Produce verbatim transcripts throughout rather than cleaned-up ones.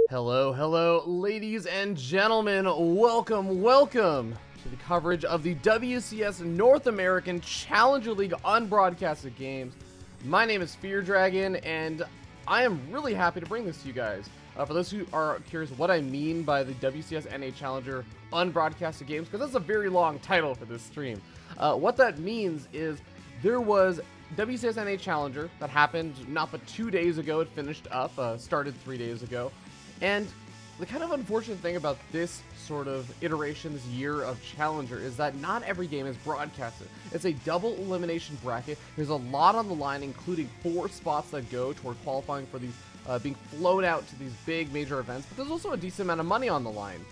Hello, hello, ladies and gentlemen. Welcome, welcome to the coverage of the W C S North American Challenger League unbroadcasted games. My name is Fear Dragon, and I am really happy to bring this to you guys. Uh, for those who are curious what I mean by the W C S N A Challenger unbroadcasted games, because that's a very long title for this stream. Uh, what that means is there was W C S N A Challenger that happened not but two days ago. It finished up, uh, started three days ago. And the kind of unfortunate thing about this sort of iteration, this year of Challenger, is that not every game is broadcasted. It's a double elimination bracket. There's a lot on the line, including four spots that go toward qualifying for these, uh, being flown out to these big major events. But there's also a decent amount of money on the line.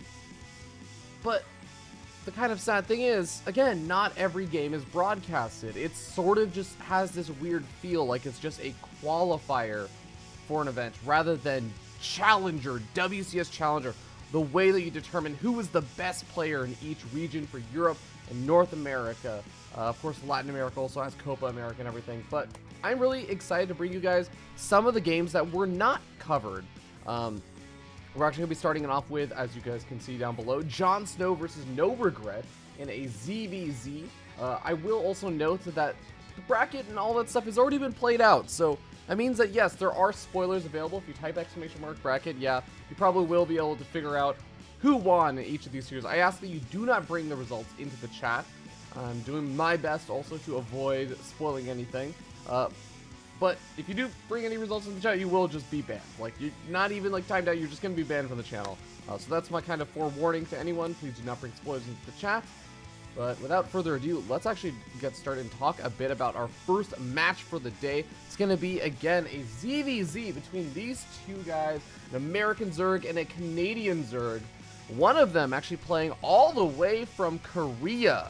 But the kind of sad thing is, again, not every game is broadcasted. It sort of just has this weird feel like it's just a qualifier for an event rather than Challenger, W C S Challenger, the way that you determine who is the best player in each region for Europe and North America. Uh, of course, Latin America also has Copa America and everything, but I'm really excited to bring you guys some of the games that were not covered. Um, we're actually going to be starting it off with, as you guys can see down below, Jon Snow versus No Regret in a Z V Z. Uh, I will also note that the bracket and all that stuff has already been played out, so that means that, yes, there are spoilers available. If you type exclamation mark bracket, yeah, you probably will be able to figure out who won in each of these series. I ask that you do not bring the results into the chat. I'm doing my best also to avoid spoiling anything. Uh, but if you do bring any results in the chat, you will just be banned. Like, you're not even, like, timed out. You're just going to be banned from the channel. Uh, so that's my kind of forewarning to anyone. Please do not bring spoilers into the chat. But without further ado, let's actually get started and talk a bit about our first match for the day. It's going to be, again, a Z V Z between these two guys, an American Zerg and a Canadian Zerg. One of them actually playing all the way from Korea.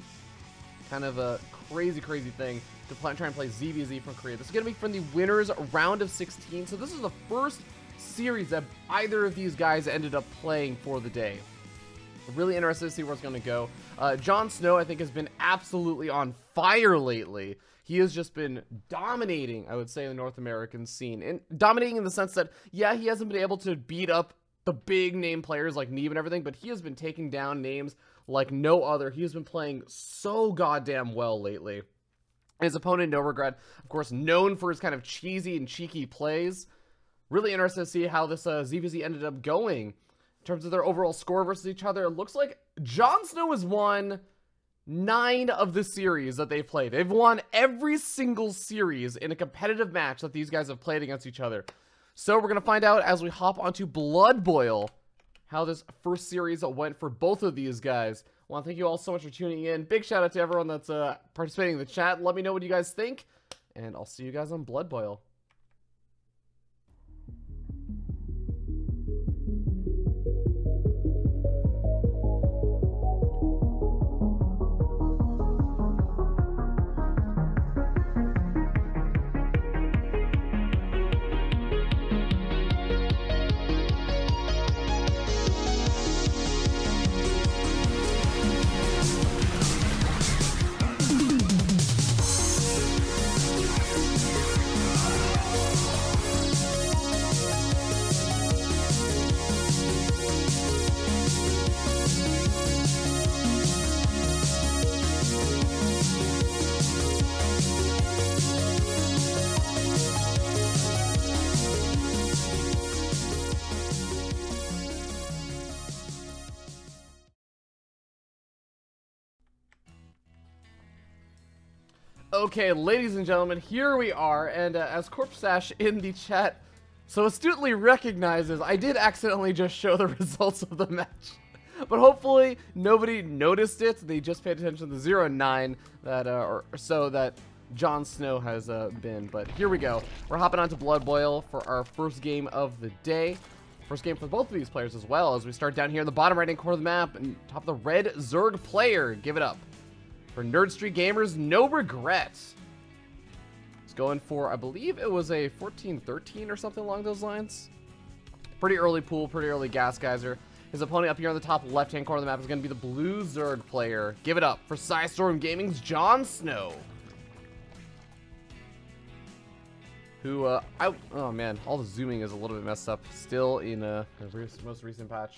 Kind of a crazy, crazy thing to play, try and play Z V Z from Korea. This is going to be from the winners round of sixteen. So this is the first series that either of these guys ended up playing for the day. Really interested to see where it's going to go. Uh, Jon Snow, I think, has been absolutely on fire lately. He has just been dominating, I would say, the North American scene. And dominating in the sense that, yeah, he hasn't been able to beat up the big name players like Neve and everything, but he has been taking down names like no other. He has been playing so goddamn well lately. His opponent, No Regret, of course, known for his kind of cheesy and cheeky plays. Really interested to see how this uh, Z V Z ended up going. In terms of their overall score versus each other, it looks like Jon Snow has won nine of the series that they've played. They've won every single series in a competitive match that these guys have played against each other. So we're going to find out as we hop onto Blood Boil how this first series went for both of these guys. I want to thank you all so much for tuning in. Big shout out to everyone that's uh, participating in the chat. Let me know what you guys think, and I'll see you guys on Blood Boil. Okay, ladies and gentlemen, here we are, and uh, as Corpsash in the chat so astutely recognizes, I did accidentally just show the results of the match. But hopefully nobody noticed it. They just paid attention to the zero nine that, uh, or so that Jon Snow has uh, been. But here we go. We're hopping onto Blood Boil for our first game of the day. First game for both of these players as well, as we start down here in the bottom right-hand corner of the map, and top of the red Zerg player. Give it up for Nerd Street Gamers, No Regret. It's going for, I believe it was a fourteen thirteen or something along those lines. Pretty early pool, pretty early gas geyser. His opponent up here on the top left-hand corner of the map is going to be the blue Zerg player. Give it up for Psystorm Gaming's Jon Snow. who, uh, I, oh man, all the zooming is a little bit messed up still in uh, the most recent patch.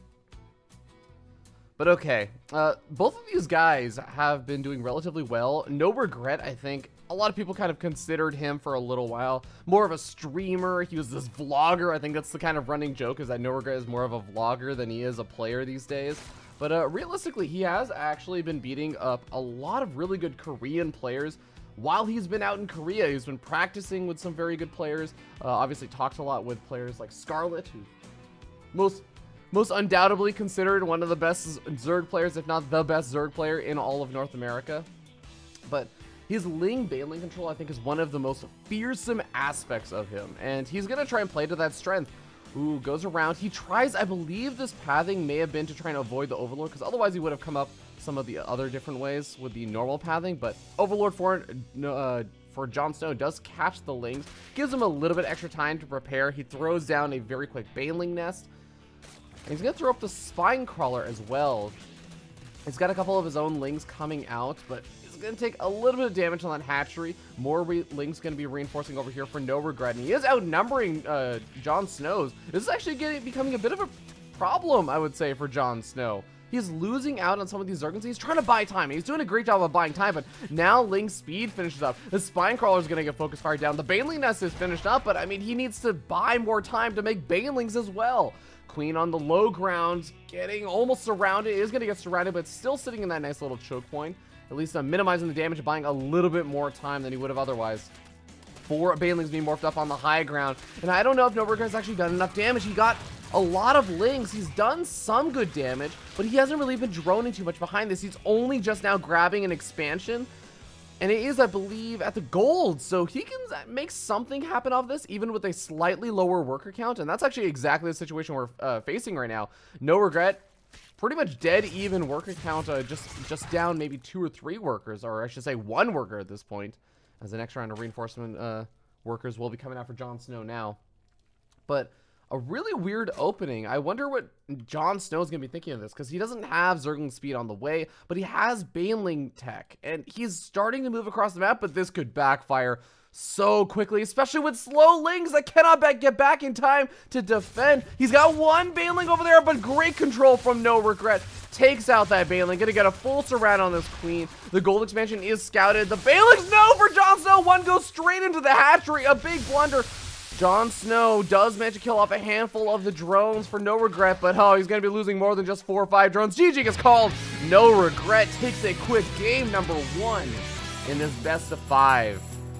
But okay, uh, both of these guys have been doing relatively well. No Regret, I think, a lot of people kind of considered him for a little while more of a streamer. He was this vlogger. I think that's the kind of running joke, is that No Regret is more of a vlogger than he is a player these days. But uh, realistically, he has actually been beating up a lot of really good Korean players while he's been out in Korea. He's been practicing with some very good players. Uh, obviously talked a lot with players like Scarlet, who most... Most undoubtedly considered one of the best Zerg players, if not the best Zerg player in all of North America. But his Ling Baneling control, I think, is one of the most fearsome aspects of him. And he's going to try and play to that strength. Ooh, goes around. He tries, I believe this pathing may have been to try and avoid the Overlord, because otherwise he would have come up some of the other different ways with the normal pathing. But Overlord for, uh, for Jon Snow does catch the Lings, gives him a little bit extra time to prepare. He throws down a very quick Baneling nest. And he's going to throw up the Spine Crawler as well. He's got a couple of his own Lings coming out, but he's going to take a little bit of damage on that hatchery. More Lings going to be reinforcing over here for No Regret. And he is outnumbering uh, Jon Snow's. This is actually getting, becoming a bit of a problem, I would say, for Jon Snow. He's losing out on some of these Zerglings. He's trying to buy time. He's doing a great job of buying time, but now Ling's speed finishes up. The Spine Crawler is going to get focus fired down. The Baneling nest is finished up, but I mean, he needs to buy more time to make Banelings as well. Queen on the low ground, getting almost surrounded. It is going to get surrounded, but still sitting in that nice little choke point. At least uh, minimizing the damage, buying a little bit more time than he would have otherwise. Four Banelings being morphed up on the high ground. And I don't know if No Regret's actually done enough damage. He got a lot of Lings. He's done some good damage, but he hasn't really been droning too much behind this. He's only just now grabbing an expansion. And it is, I believe, at the gold. So he can make something happen off this, even with a slightly lower worker count. And that's actually exactly the situation we're uh, facing right now. No Regret, pretty much dead even worker count, uh, just, just down maybe two or three workers, or I should say one worker at this point, as the next round of reinforcement uh, workers will be coming out for Jon Snow now. But a really weird opening. I wonder what Jon Snow is going to be thinking of this, because he doesn't have Zergling speed on the way, but he has Baneling tech, and he's starting to move across the map, but this could backfire so quickly, especially with slow Lings that cannot back, get back in time to defend. He's got one Baneling over there, but great control from No Regret. Takes out that Baneling, gonna get a full surround on this Queen. The gold expansion is scouted. The Banelings, no, for Jon Snow. One goes straight into the hatchery, a big blunder. Jon Snow does manage to kill off a handful of the drones for No Regret, but oh, he's going to be losing more than just four or five drones. G G gets called. No Regret takes a quick game number one in this best of five.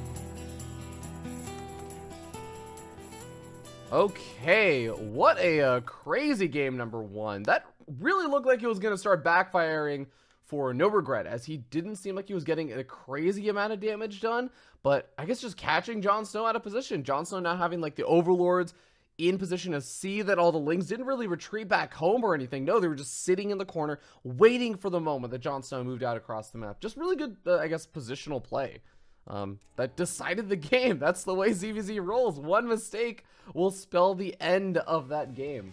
Okay, what a uh, crazy game number one. That really looked like it was going to start backfiring for No Regret, as he didn't seem like he was getting a crazy amount of damage done, but I guess just catching Jon Snow out of position. Jon Snow now having like the Overlords in position to see that all the Lings didn't really retreat back home or anything. No, they were just sitting in the corner waiting for the moment that Jon Snow moved out across the map. Just really good, uh, I guess, positional play um, that decided the game. That's the way Z V Z rolls. One mistake will spell the end of that game.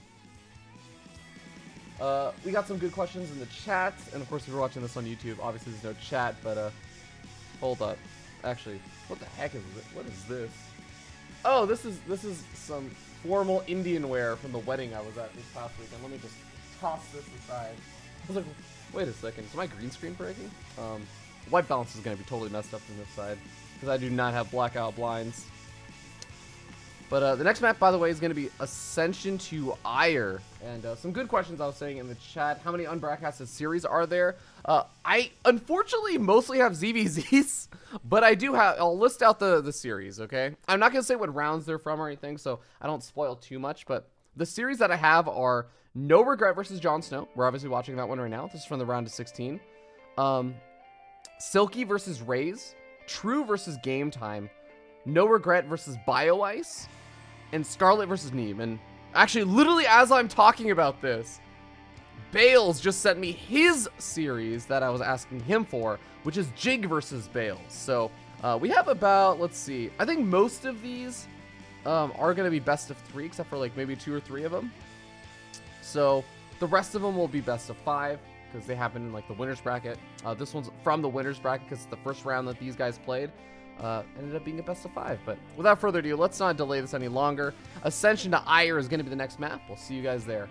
Uh, we got some good questions in the chat, and of course, if you're watching this on YouTube, obviously there's no chat, but, uh, hold up. Actually, what the heck is it? What is this? Oh, this is, this is some formal Indian wear from the wedding I was at this past weekend. Let me just toss this aside. I was like, wait a second, is my green screen breaking? Um, white balance is gonna be totally messed up from this side, because I do not have blackout blinds. But uh, the next map, by the way, is going to be Ascension to Ire. And uh, some good questions I was saying in the chat. How many unbroadcasted series are there? Uh, I, unfortunately, mostly have Z V Zs. But I do have, I'll list out the, the series, okay? I'm not going to say what rounds they're from or anything, so I don't spoil too much. But the series that I have are No Regret versus Jon Snow. We're obviously watching that one right now. This is from the round of sixteen. Um, Silky versus Raze. True versus Game Time. No Regret versus Bio Ice. And Scarlet versus Neem. And actually, literally as I'm talking about this, Bales just sent me his series that I was asking him for, which is Jig versus Bales. So uh, we have about, let's see, I think most of these um, are going to be best of three, except for like maybe two or three of them. So the rest of them will be best of five, because they happen in like the winner's bracket. Uh, this one's from the winner's bracket because it's the first round that these guys played. uh, ended up being a best of five. But without further ado, let's not delay this any longer. Ascension to Aiur is going to be the next map. We'll see you guys there.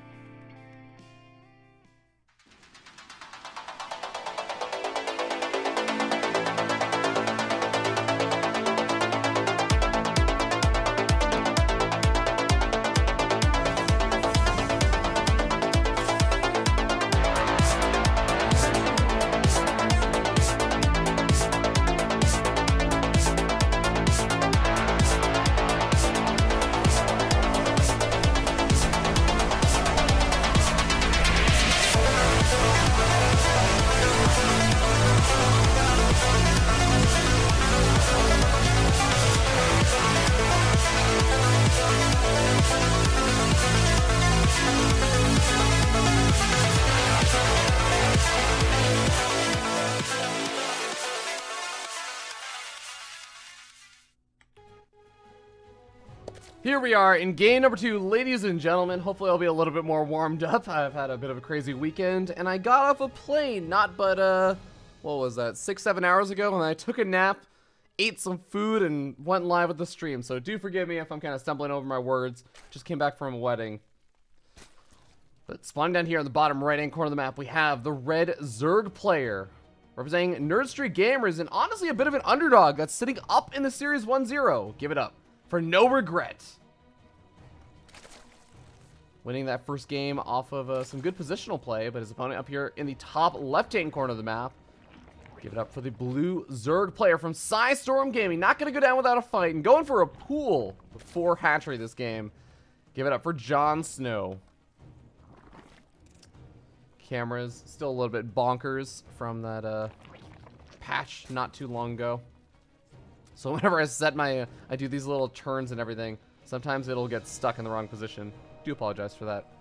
Here we are in game number two, ladies and gentlemen. Hopefully I'll be a little bit more warmed up. I've had a bit of a crazy weekend, and I got off a plane not but, uh, what was that, six, seven hours ago, and I took a nap, ate some food, and went live with the stream. So do forgive me if I'm kind of stumbling over my words. Just came back from a wedding. But spawning down here in the bottom right-hand corner of the map, we have the red Zerg player, representing Nerd Street Gamers, and honestly a bit of an underdog that's sitting up in the series one zero. Give it up for No Regret. Winning that first game off of uh, some good positional play, but his opponent up here in the top left-hand corner of the map. Give it up for the blue Zerg player from Psystorm Gaming. Not going to go down without a fight, and going for a pool with four hatchery this game. Give it up for Jon Snow. Cameras still a little bit bonkers from that uh, patch not too long ago. So whenever I set my, uh, I do these little turns and everything, sometimes it'll get stuck in the wrong position. Do apologize for that.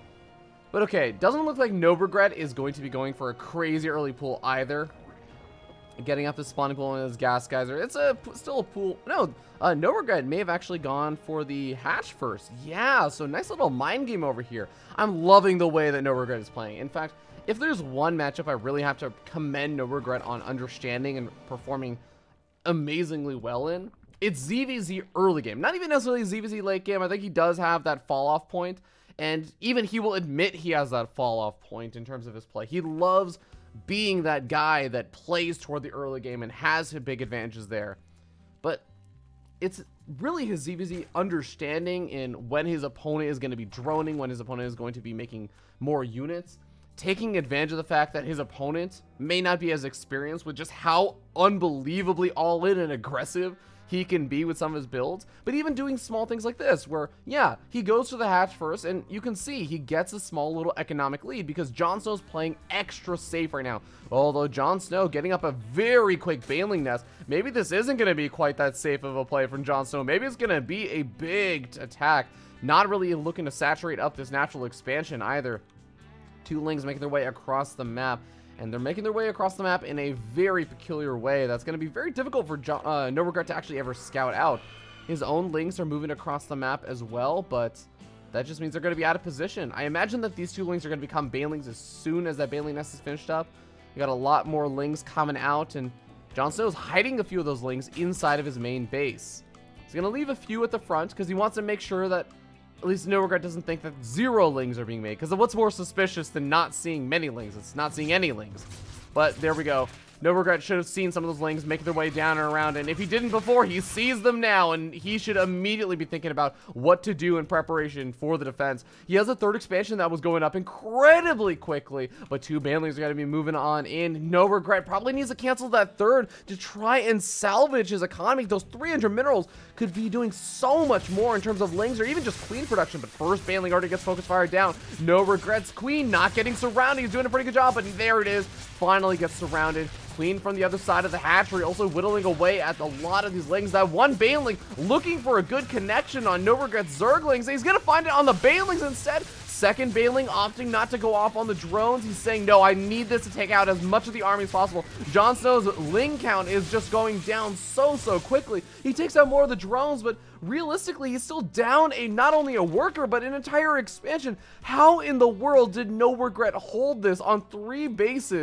But okay, doesn't look like No Regret is going to be going for a crazy early pool either. Getting up the spawning pool in his gas geyser. It's a still a pool. No, uh, No Regret may have actually gone for the hatch first. Yeah, so nice little mind game over here. I'm loving the way that No Regret is playing. In fact, if there's one matchup I really have to commend No Regret on understanding and performing amazingly well in, it's Z V Z early game. Not even necessarily Z V Z late game. I think he does have that fall off point, and even he will admit he has that fall off point in terms of his play. He loves being that guy that plays toward the early game and has big advantages there. But it's really his Z V Z understanding in when his opponent is going to be droning, when his opponent is going to be making more units, taking advantage of the fact that his opponent may not be as experienced with just how unbelievably all in and aggressive he can be with some of his builds, but even doing small things like this where, yeah, he goes to the hatch first, and you can see he gets a small little economic lead because Jon Snow's playing extra safe right now. Although Jon Snow getting up a very quick Baneling Nest, maybe this isn't going to be quite that safe of a play from Jon Snow. Maybe it's going to be a big attack, not really looking to saturate up this natural expansion either. Two Lings making their way across the map. And they're making their way across the map in a very peculiar way that's going to be very difficult for John, uh, No Regret to actually ever scout out. His own Lings are moving across the map as well, but that just means they're going to be out of position. I imagine that these two Lings are going to become Banelings as soon as that Baneling Nest is finished up. You got a lot more Lings coming out, and Jon Snow's hiding a few of those Lings inside of his main base. He's going to leave a few at the front because he wants to make sure that at least No Regret doesn't think that zero Lings are being made. Because what's more suspicious than not seeing many Lings? It's not seeing any Lings. But there we go. No Regret should have seen some of those Lings make their way down and around. And if he didn't before, he sees them now. And he should immediately be thinking about what to do in preparation for the defense. He has a third expansion that was going up incredibly quickly. But two Banelings are going to be moving on in. No Regret probably needs to cancel that third to try and salvage his economy. Those three hundred minerals could be doing so much more in terms of Lings or even just Queen production. But first, Baneling already gets focus fire down. No Regrets. Queen not getting surrounded. He's doing a pretty good job. But there it is. Finally gets surrounded. Queen from the other side of the hatchery, also whittling away at a lot of these Lings. That one Baneling looking for a good connection on No Regrets Zerglings. He's gonna find it on the Banelings instead. Second Baneling opting not to go off on the drones. He's saying, no, I need this to take out as much of the army as possible. Jon Snow's Ling count is just going down so, so quickly. He takes out more of the drones, but realistically, he's still down a not only a worker, but an entire expansion. How in the world did No Regret hold this on three bases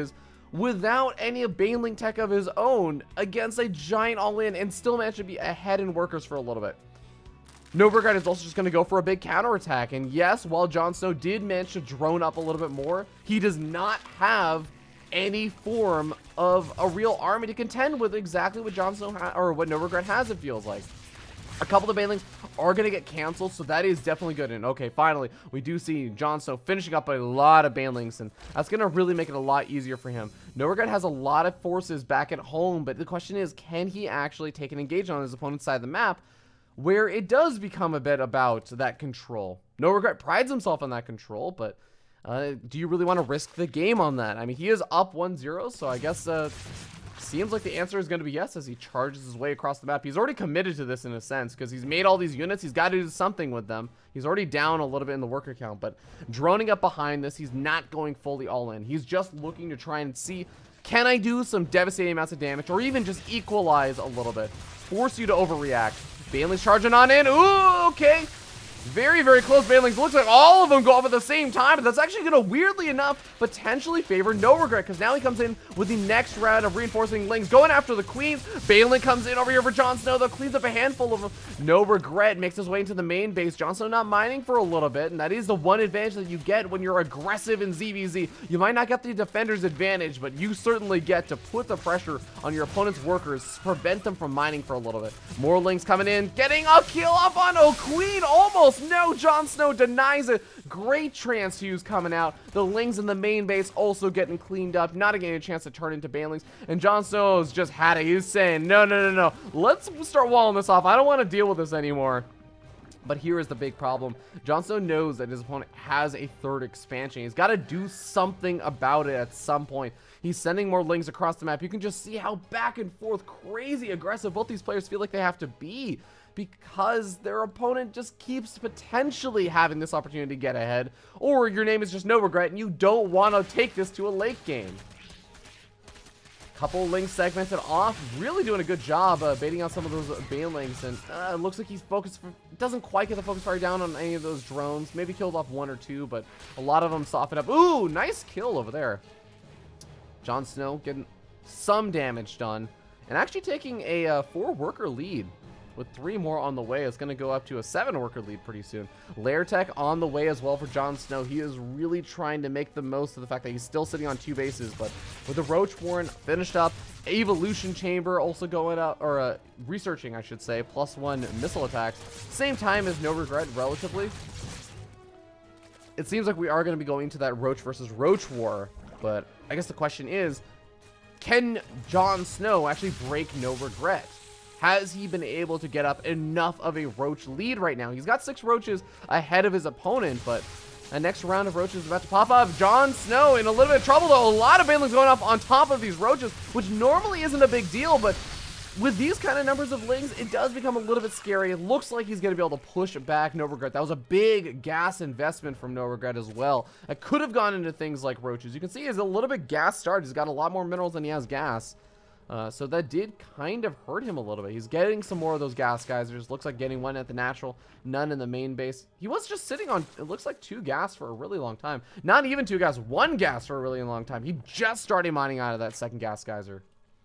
without any Baneling tech of his own against a giant all-in and still managed to be ahead in workers for a little bit. Novergret is also just going to go for a big counterattack. And yes, while Jon Snow did manage to drone up a little bit more, he does not have any form of a real army to contend with exactly what Jon Snow ha or what Novergret has, it feels like. A couple of Banelings are going to get canceled, so that is definitely good. And okay, finally, we do see Jon Snow finishing up a lot of Banelings, and that's going to really make it a lot easier for him. Novergret has a lot of forces back at home, but the question is, can he actually take an engagement on his opponent's side of the map, where it does become a bit about that control? Novergret prides himself on that control, but uh, do you really want to risk the game on that? I mean, he is up one zero, so I guess... Uh, Seems like the answer is going to be yes as he charges his way across the map. He's already committed to this in a sense because he's made all these units. He's got to do something with them. He's already down a little bit in the worker count, but droning up behind this, he's not going fully all in. He's just looking to try and see, can I do some devastating amounts of damage or even just equalize a little bit? Force you to overreact. Baneling's charging on in. Ooh, okay. Very, very close Banelings. Looks like all of them go off at the same time, but that's actually going to, weirdly enough, potentially favor Novergret, because now he comes in with the next round of reinforcing Lings, going after the Queens. Baneling comes in over here for Jon Snow, though, cleans up a handful of them. Novergret makes his way into the main base. Jon Snow not mining for a little bit, and that is the one advantage that you get when you're aggressive in Z V Z. You might not get the defender's advantage, but you certainly get to put the pressure on your opponent's workers, prevent them from mining for a little bit. More Lings coming in, getting a kill up on O'Queen, almost. No, Jon Snow denies it. Great transfuse coming out. The Lings in the main base also getting cleaned up, not getting a chance to turn into Banelings. And Jon Snow's just had it. He's saying, no, no, no, no. Let's start walling this off. I don't want to deal with this anymore. But here is the big problem. Jon Snow knows that his opponent has a third expansion. He's got to do something about it at some point. He's sending more Lings across the map. You can just see how back and forth, crazy aggressive both these players feel like they have to be, because their opponent just keeps potentially having this opportunity to get ahead, or your name is just Novergret and you don't want to take this to a late game. Couple Lings segmented off, really doing a good job uh, baiting out some of those Banelings, and uh, it looks like he's focused, for, doesn't quite get the focus fire down on any of those drones, maybe killed off one or two, but a lot of them soften up. Ooh, nice kill over there. Jon Snow getting some damage done, and actually taking a uh, four worker lead. With three more on the way, it's going to go up to a seven worker lead pretty soon. Lair tech on the way as well for Jon Snow. He is really trying to make the most of the fact that he's still sitting on two bases, but with the Roach Warren finished up, Evolution Chamber also going up, or uh, researching, I should say, plus one missile attacks. Same time as Novergret, relatively. It seems like we are going to be going to that Roach versus Roach war, but I guess the question is, can Jon Snow actually break Novergret? Has he been able to get up enough of a Roach lead right now? He's got six Roaches ahead of his opponent, but a next round of Roaches is about to pop up. Jon Snow in a little bit of trouble, though. A lot of Banelings going up on top of these Roaches, which normally isn't a big deal, but with these kind of numbers of Lings, it does become a little bit scary. It looks like he's going to be able to push back Novergret. That was a big gas investment from Novergret as well. It could have gone into things like Roaches. You can see he's a little bit gas started. He's got a lot more minerals than he has gas. Uh, so that did kind of hurt him a little bit. He's getting some more of those gas geysers. Looks like getting one at the natural, none in the main base. He was just sitting on, it looks like two gas for a really long time. Not even two gas, one gas for a really long time. He just started mining out of that second gas geyser.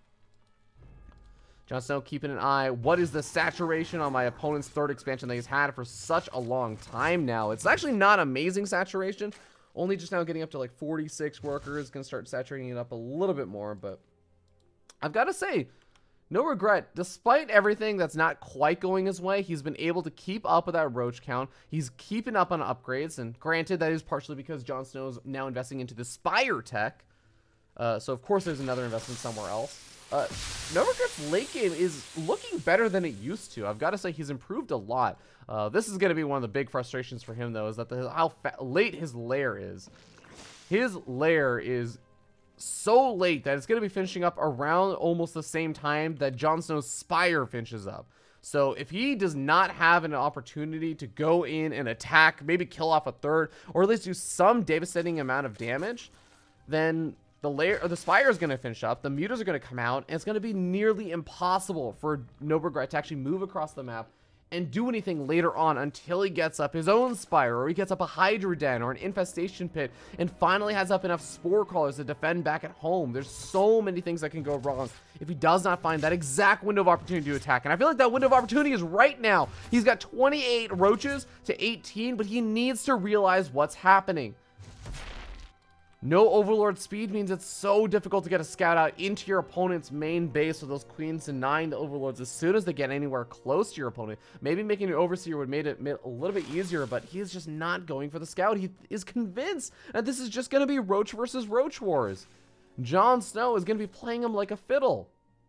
Jon Snow keeping an eye. What is the saturation on my opponent's third expansion that he's had for such a long time now? It's actually not amazing saturation. Only just now getting up to like forty-six workers. Going to start saturating it up a little bit more, but I've got to say, Novergret, despite everything that's not quite going his way, he's been able to keep up with that Roach count. He's keeping up on upgrades, and granted, that is partially because Jon Snow is now investing into the Spire tech. Uh, so, of course, there's another investment somewhere else. Uh, Novergret's late game is looking better than it used to. I've got to say, he's improved a lot. Uh, this is going to be one of the big frustrations for him, though, is that the, how late his lair is. His lair is so late that it's going to be finishing up around almost the same time that Jon Snow's Spire finishes up. So if he does not have an opportunity to go in and attack, maybe kill off a third, or at least do some devastating amount of damage, then the layer or the Spire is going to finish up, the Mutas are going to come out, and it's going to be nearly impossible for Novergret to actually move across the map and do anything later on until he gets up his own Spire, or he gets up a Hydra Den or an Infestation Pit, and finally has up enough Spore Crawlers to defend back at home. There's so many things that can go wrong if he does not find that exact window of opportunity to attack. And I feel like that window of opportunity is right now. He's got twenty-eight roaches to eighteen, but he needs to realize what's happening. No Overlord speed means it's so difficult to get a scout out into your opponent's main base with those queens denying the Overlords as soon as they get anywhere close to your opponent. Maybe making an Overseer would make it a little bit easier, but he's just not going for the scout. He is convinced that this is just going to be Roach versus Roach Wars. Jon Snow is going to be playing him like a fiddle.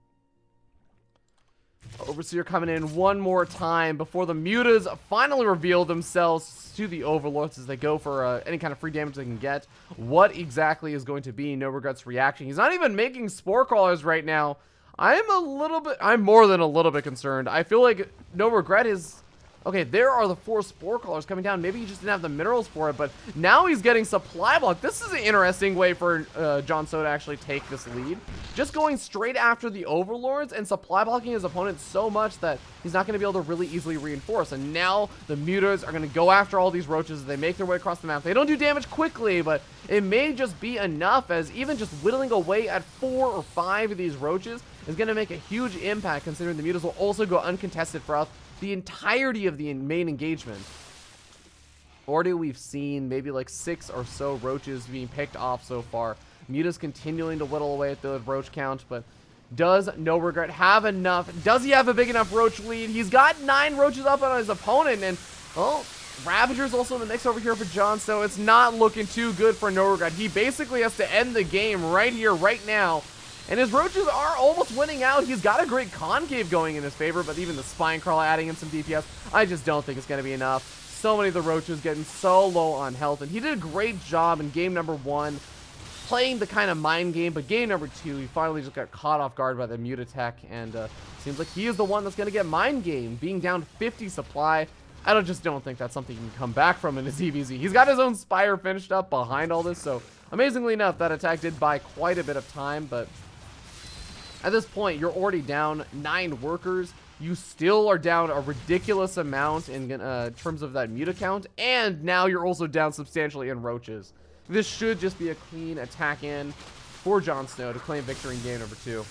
Overseer coming in one more time before the Mutas finally reveal themselves to the Overlords as they go for uh, any kind of free damage they can get. What exactly is going to be No Regrets' reaction? He's not even making Spore Crawlers right now. I'm a little bit, I'm more than a little bit concerned. I feel like No Regret is... Okay, there are the four Spore Crawlers coming down. Maybe he just didn't have the minerals for it, but now he's getting Supply Block. This is an interesting way for uh, Jon Snow to actually take this lead. Just going straight after the Overlords and Supply Blocking his opponent so much that he's not going to be able to really easily reinforce. And now the Mutas are going to go after all these roaches as they make their way across the map. They don't do damage quickly, but it may just be enough, as even just whittling away at four or five of these roaches is going to make a huge impact, considering the Mutas will also go uncontested throughout the entirety of the main engagement. Already we've seen maybe like six or so roaches being picked off so far. Muta's continuing to whittle away at the roach count, but does No Regret have enough? Does he have a big enough roach lead? He's got nine roaches up on his opponent, and well, Ravager's also in the mix over here for Jon Snow. It's not looking too good for No Regret. He basically has to end the game right here, right now. And his roaches are almost winning out. He's got a great concave going in his favor, but even the Spine Crawl adding in some D P S, I just don't think it's going to be enough. So many of the roaches getting so low on health, and he did a great job in game number one, playing the kind of mind game, but game number two, he finally just got caught off guard by the Mutatech, and uh, seems like he is the one that's going to get mind game, being down fifty supply. I don't just don't think that's something he can come back from in his E V Z. He's got his own Spire finished up behind all this, so amazingly enough, that attack did buy quite a bit of time, but at this point, you're already down nine workers. You still are down a ridiculous amount in uh, terms of that Muta count, and now you're also down substantially in roaches. This should just be a clean attack in for Jon Snow to claim victory in game number two.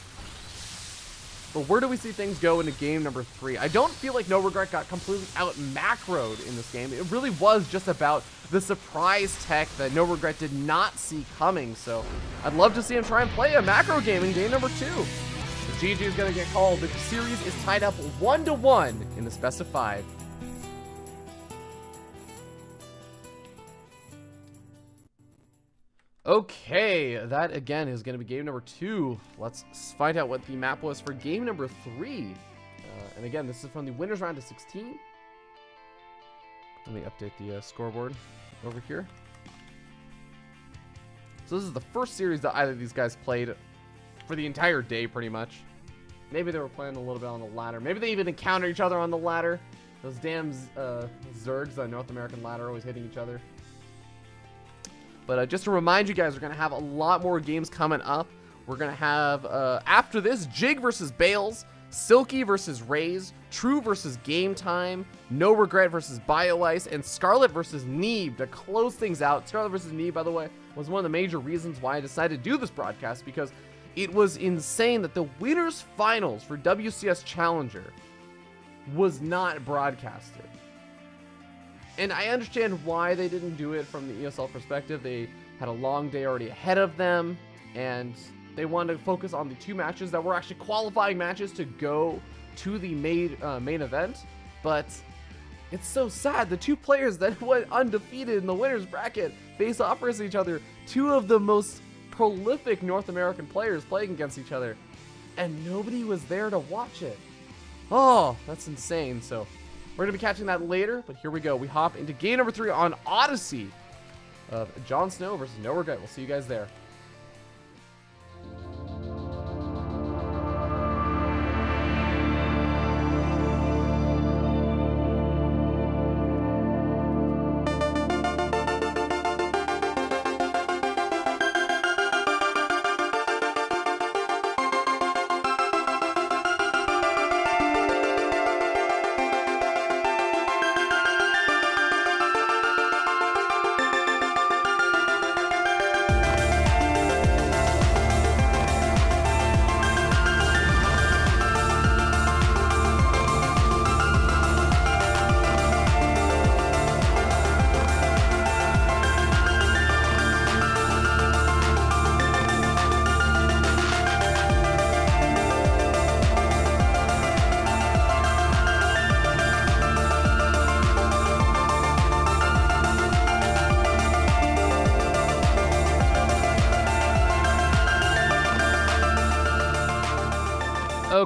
But where do we see things go into game number three? I don't feel like No Regret got completely out macroed in this game. It really was just about the surprise tech that No Regret did not see coming. So I'd love to see him try and play a macro game in game number two. The G G is going to get called. The series is tied up one to one in the best of five. Okay, that again is going to be game number two. Let's find out what the map was for game number three. Uh, and again, this is from the winners round of sixteen. Let me update the uh, scoreboard over here. So this is the first series that either of these guys played for the entire day, pretty much. Maybe they were playing a little bit on the ladder. Maybe they even encountered each other on the ladder. Those damn uh, Zergs on North American ladder always hitting each other. But uh, just to remind you guys, we're going to have a lot more games coming up. We're going to have, uh, after this, Jig versus Bales, Silky versus Raze, True versus Game Time, No Regret versus BioIce, and Scarlet versus Neeb to close things out. Scarlet versus Neeb, by the way, was one of the major reasons why I decided to do this broadcast, because it was insane that the winners finals for W C S Challenger was not broadcasted. And I understand why they didn't do it from the E S L perspective. They had a long day already ahead of them, and they wanted to focus on the two matches that were actually qualifying matches to go to the main, uh, main event. But it's so sad. The two players that went undefeated in the winner's bracket face off against each other. Two of the most prolific North American players playing against each other. And nobody was there to watch it. Oh, that's insane. So we're going to be catching that later, but here we go. We hop into game number three on Odyssey of Jon Snow versus No Regret. We'll see you guys there.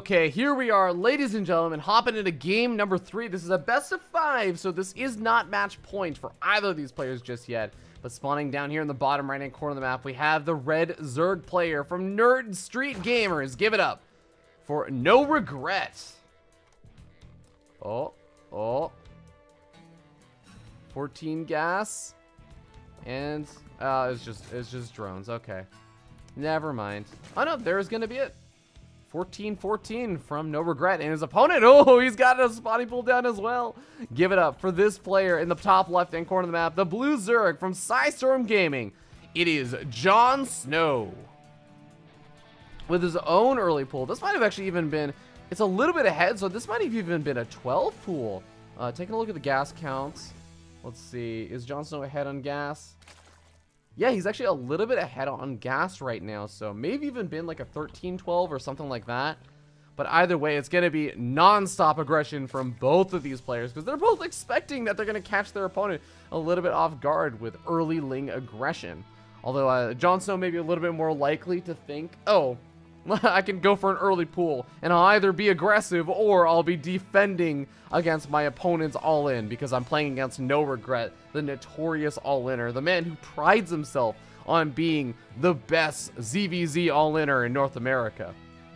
Okay, here we are, ladies and gentlemen, hopping into game number three. This is a best of five, so this is not match point for either of these players just yet. But spawning down here in the bottom right-hand corner of the map, we have the red Zerg player from Nerd Street Gamers. Give it up for No Regret. Oh, oh. fourteen gas. And, uh, it's just, it's just drones. Okay. Never mind. Oh, no, there's gonna be it. fourteen fourteen from No Regret, and his opponent, oh, he's got a spawning pool down as well. Give it up for this player in the top left-hand corner of the map, the Blue Zerg from Psystorm Gaming. It is Jon Snow. With his own early pool. This might have actually even been, it's a little bit ahead, so this might have even been a twelve pool. Uh, taking a look at the gas counts. Let's see, is Jon Snow ahead on gas? Yeah, he's actually a little bit ahead on gas right now, so maybe even been like a thirteen twelve or something like that. But either way, it's going to be non-stop aggression from both of these players because they're both expecting that they're going to catch their opponent a little bit off guard with early Ling aggression. Although uh, Jon Snow may be a little bit more likely to think, oh, I can go for an early pool and I'll either be aggressive or I'll be defending against my opponent's all-in because I'm playing against No Regret, the notorious all-inner, the man who prides himself on being the best Z V Z all-inner in North America.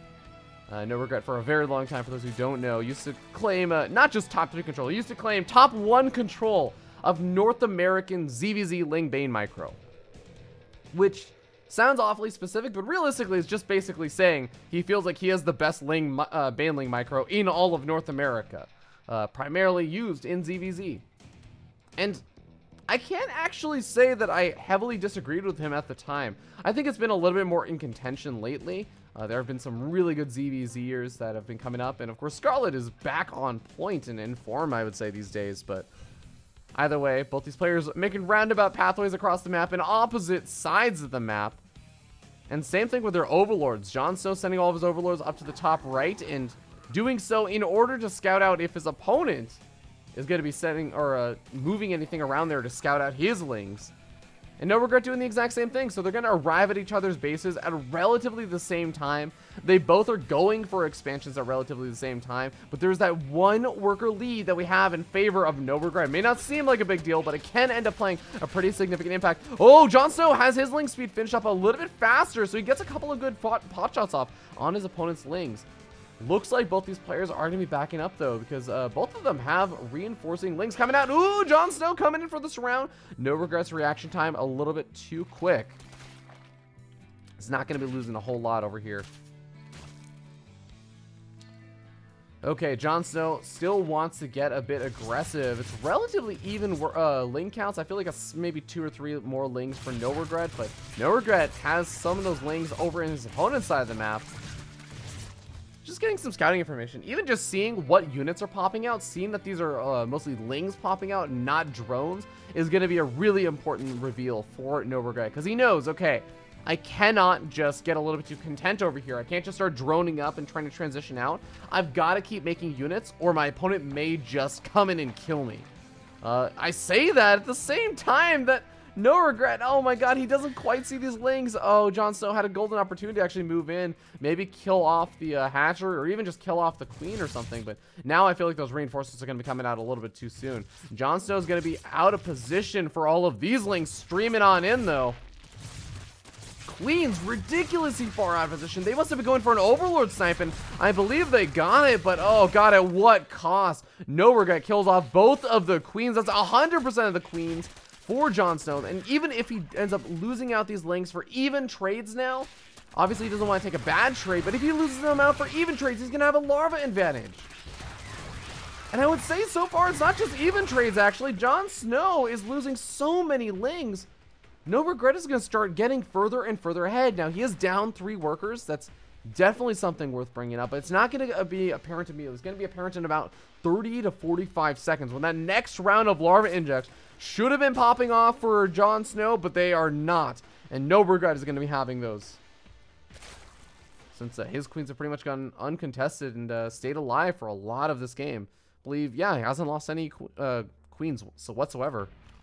Uh, No Regret for a very long time, for those who don't know, used to claim uh, not just top three control, he used to claim top one control of North American Z V Z Ling Bane Micro, which sounds awfully specific, but realistically it's just basically saying he feels like he has the best Ling, uh, Bane Ling Micro in all of North America, uh, primarily used in Z V Z. And I can't actually say that I heavily disagreed with him at the time. I think it's been a little bit more in contention lately. Uh, there have been some really good Z V Zers that have been coming up, and of course Scarlet is back on point and in form, I would say, these days, but either way, both these players making roundabout pathways across the map in opposite sides of the map. And same thing with their overlords. Jon Snow sending all of his overlords up to the top right and doing so in order to scout out if his opponent is going to be setting or uh, moving anything around there to scout out his Lings. And No Regret doing the exact same thing. So they're going to arrive at each other's bases at relatively the same time. They both are going for expansions at relatively the same time. But there's that one worker lead that we have in favor of No Regret. It may not seem like a big deal, but it can end up playing a pretty significant impact. Oh, Jon Snow has his Ling speed finished up a little bit faster, so he gets a couple of good pot, pot shots off on his opponent's Lings. Looks like both these players are going to be backing up, though, because uh, both of them have reinforcing Lings coming out. Ooh, Jon Snow coming in for this round. No Regret's reaction time a little bit too quick. He's not going to be losing a whole lot over here. Okay, Jon Snow still wants to get a bit aggressive. It's relatively even uh, Ling counts. I feel like it's maybe two or three more Lings for No Regret, but No Regret has some of those Lings over in his opponent's side of the map. Just getting some scouting information, even just seeing what units are popping out, seeing that these are uh, mostly Lings popping out, not drones, is going to be a really important reveal for No Regret, because he knows, okay, I cannot just get a little bit too content over here. I can't just start droning up and trying to transition out. I've got to keep making units, or my opponent may just come in and kill me. Uh, I say that at the same time that No Regret, oh my god, he doesn't quite see these Lings. Oh, Jon Snow had a golden opportunity to actually move in, maybe kill off the uh, Hatcher, or even just kill off the Queen or something, but now I feel like those reinforcements are going to be coming out a little bit too soon. Jon Snow's going to be out of position for all of these Lings streaming on in, though. Queen's ridiculously far out of position. They must have been going for an Overlord snipe, and I believe they got it, but oh god, at what cost? No Regret kills off both of the Queens. That's one hundred percent of the Queens for Jon Snow, and even if he ends up losing out these Lings for even trades now, obviously he doesn't want to take a bad trade, but if he loses them out for even trades, he's going to have a larva advantage. And I would say so far it's not just even trades, actually. Jon Snow is losing so many Lings. No Regret is going to start getting further and further ahead. Now, he is down three workers. That's definitely something worth bringing up, but it's not going to be apparent to me. It's going to be apparent in about thirty to forty-five seconds when that next round of larva injects should have been popping off for Jon Snow, but they are not. And No Regret is going to be having those, since uh, his Queens have pretty much gone uncontested and uh, stayed alive for a lot of this game. I believe, yeah, he hasn't lost any uh, Queens so whatsoever.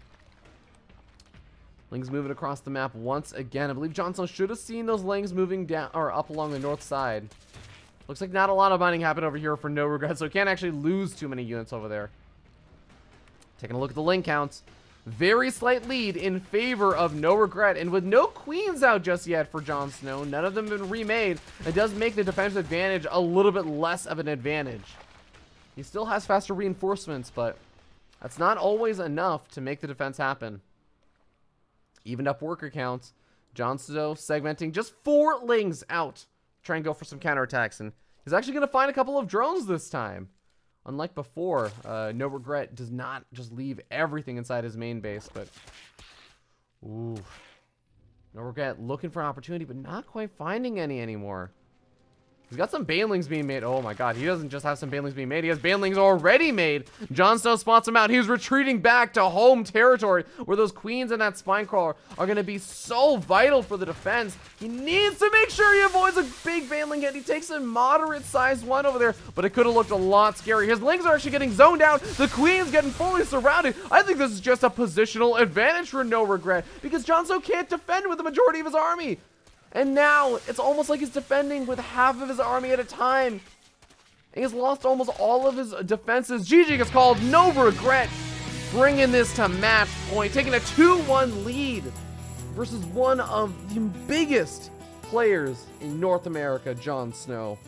Lings moving across the map once again. I believe Jon Snow should have seen those Lings moving down or up along the north side. Looks like not a lot of mining happened over here for No Regret, so can't actually lose too many units over there. Taking a look at the link counts. Very slight lead in favor of No Regret, and with no queens out just yet for Jon Snow, none of them have been remade. It does make the defensive advantage a little bit less of an advantage. He still has faster reinforcements, but that's not always enough to make the defense happen. Evened up worker counts. Jon Snow segmenting just four lings out. Try and go for some counterattacks, and he's actually going to find a couple of drones this time. Unlike before, uh, No Regret does not just leave everything inside his main base, but ooh, No Regret looking for an opportunity, but not quite finding any anymore. He's got some banelings being made. Oh my god, he doesn't just have some banelings being made. He has banelings already made. Jon Snow spots him out. He's retreating back to home territory where those queens and that Spinecrawler are going to be so vital for the defense. He needs to make sure he avoids a big baneling hit. He takes a moderate-sized one over there, but it could have looked a lot scary. His lings are actually getting zoned out. The queen's getting fully surrounded. I think this is just a positional advantage for No Regret because Jon Snow can't defend with the majority of his army. And now, it's almost like he's defending with half of his army at a time. And he's lost almost all of his defenses. G G gets called. No Regret bringing this to match point. Taking a two one lead versus one of the biggest players in North America, Jon Snow.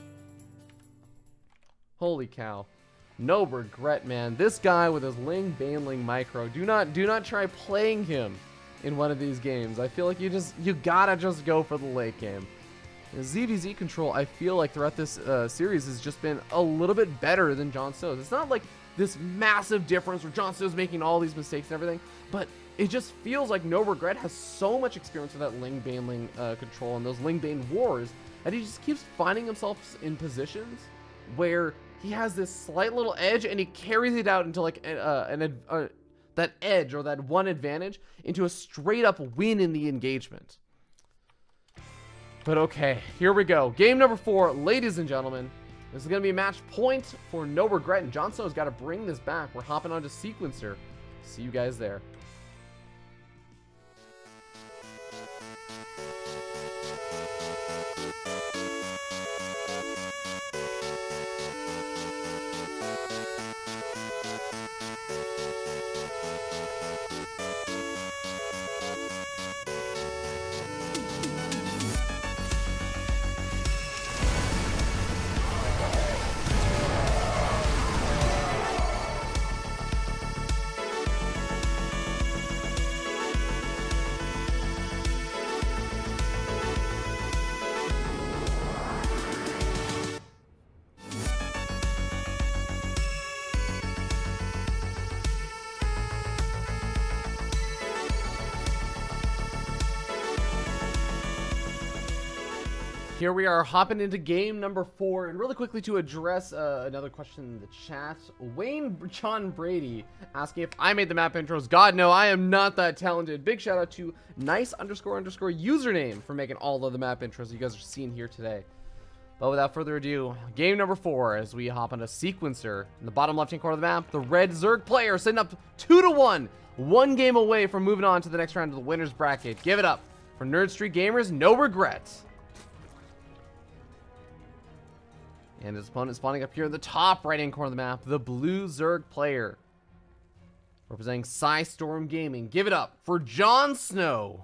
Holy cow. No Regret, man. This guy with his Ling Baneling micro. Do not, do not try playing him in one of these games. I feel like you just, you gotta just go for the late game. The Z V Z control, I feel like throughout this uh, series has just been a little bit better than Jon Snow's. It's not like this massive difference where Jon Snow's making all these mistakes and everything, but it just feels like No Regret has so much experience with that Ling Baneling uh, control and those Ling Bane wars, and he just keeps finding himself in positions where he has this slight little edge and he carries it out into like uh, an uh, that edge or that one advantage into a straight up win in the engagement. But okay, here we go. Game number four, ladies and gentlemen. This is going to be a match point for No Regret, and Jon Snow's got to bring this back. We're hopping onto Sequencer. See you guys there. Here we are hopping into game number four, and really quickly to address uh, another question in the chat, Wayne John Brady asking if I made the map intros. God, no, I am not that talented. Big shout out to nice underscore underscore username for making all of the map intros you guys are seeing here today. But without further ado, game number four as we hop on a Sequencer. In the bottom left hand corner of the map, the red Zerg player sitting up two to one, one game away from moving on to the next round of the winner's bracket. Give it up for Nerd Street Gamers, No Regret. And his opponent spawning up here in the top right-hand corner of the map, the blue Zerg player. Representing Psystorm Gaming. Give it up for Jon Snow.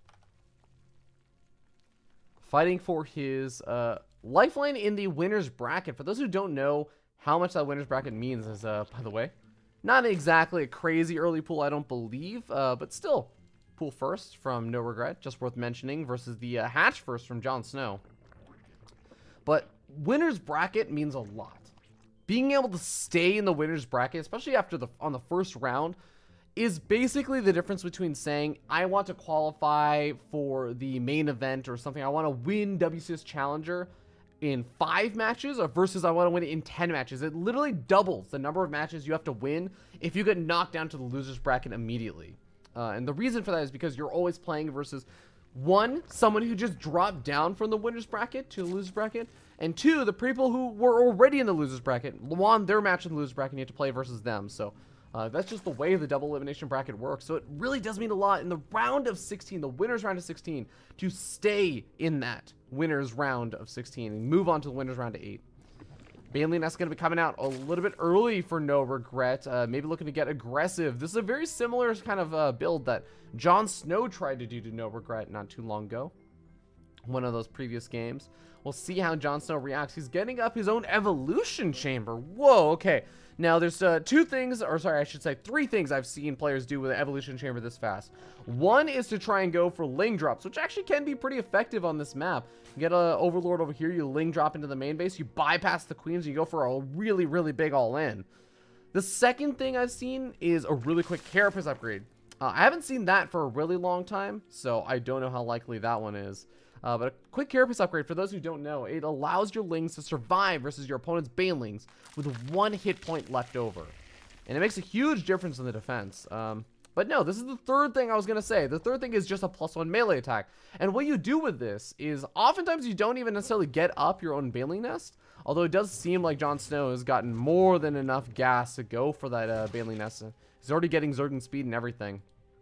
Fighting for his uh, lifeline in the winner's bracket. For those who don't know how much that winner's bracket means is, uh, by the way, not exactly a crazy early pool, I don't believe, uh, but still, pool first from No Regret, just worth mentioning, versus the uh, hatch first from Jon Snow. But winner's bracket means a lot. Being able to stay in the winner's bracket, especially after the on the first round, is basically the difference between saying I want to qualify for the main event or something. I want to win W C S Challenger in five matches versus I want to win it in ten matches. It literally doubles the number of matches you have to win if you get knocked down to the loser's bracket immediately. Uh, and the reason for that is because you're always playing versus one, someone who just dropped down from the winner's bracket to the loser's bracket, and two, the people who were already in the loser's bracket won their match in the loser's bracket and you have to play versus them. So uh, that's just the way the double elimination bracket works. So it really does mean a lot in the round of sixteen, the winner's round of sixteen, to stay in that winner's round of sixteen and move on to the winner's round of eight. Baneling Nest going to be coming out a little bit early for No Regret. Uh, maybe looking to get aggressive. This is a very similar kind of uh, build that Jon Snow tried to do to No Regret not too long ago. One of those previous games. We'll see how Jon Snow reacts. He's getting up his own evolution chamber. Whoa, okay. Now, there's uh, two things, or sorry, I should say three things I've seen players do with an evolution chamber this fast. One is to try and go for Ling drops, which actually can be pretty effective on this map. You get a Overlord over here, you Ling drop into the main base, you bypass the queens, and you go for a really, really big all-in. The second thing I've seen is a really quick Carapace upgrade. Uh, I haven't seen that for a really long time, so I don't know how likely that one is. Uh, but a quick Carapace upgrade, for those who don't know, it allows your Lings to survive versus your opponent's Banelings with one hit point left over. And it makes a huge difference in the defense. Um, but no, this is the third thing I was going to say. The third thing is just a plus one melee attack. And what you do with this is oftentimes you don't even necessarily get up your own Baneling Nest. Although it does seem like Jon Snow has gotten more than enough gas to go for that uh, Baneling Nest. He's already getting Zerglin speed and everything.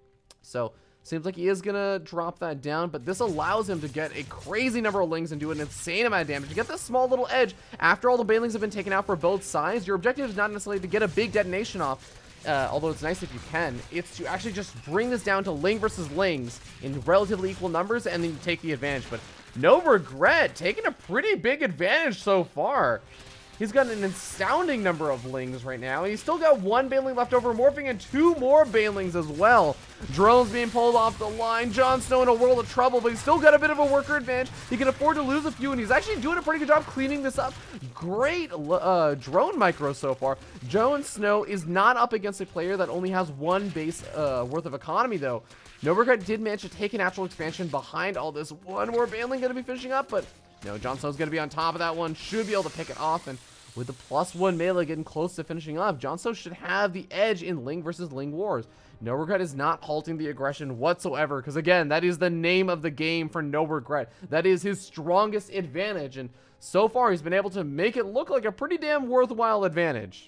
So seems like he is going to drop that down, but this allows him to get a crazy number of Lings and do an insane amount of damage. You get this small little edge. After all the Banelings have been taken out for both sides, your objective is not necessarily to get a big detonation off, uh, although it's nice if you can. It's to actually just bring this down to Ling versus Lings in relatively equal numbers, and then you take the advantage. But No Regret taking a pretty big advantage so far. He's got an astounding number of Lings right now. He's still got one Baneling left over, morphing in two more Banelings as well. Drones being pulled off the line. Jon Snow in a world of trouble, but he's still got a bit of a worker advantage. He can afford to lose a few, and he's actually doing a pretty good job cleaning this up. Great uh, drone micro so far. Jon Snow is not up against a player that only has one base uh, worth of economy, though. No Regret did manage to take a natural expansion behind all this. One more Baneling going to be finishing up, but no, Jon Snow's going to be on top of that one. Should be able to pick it off, and with the plus one melee getting close to finishing up, Jon Snow should have the edge in Ling versus Ling wars. No Regret is not halting the aggression whatsoever, because again, that is the name of the game for No Regret. That is his strongest advantage, and so far he's been able to make it look like a pretty damn worthwhile advantage.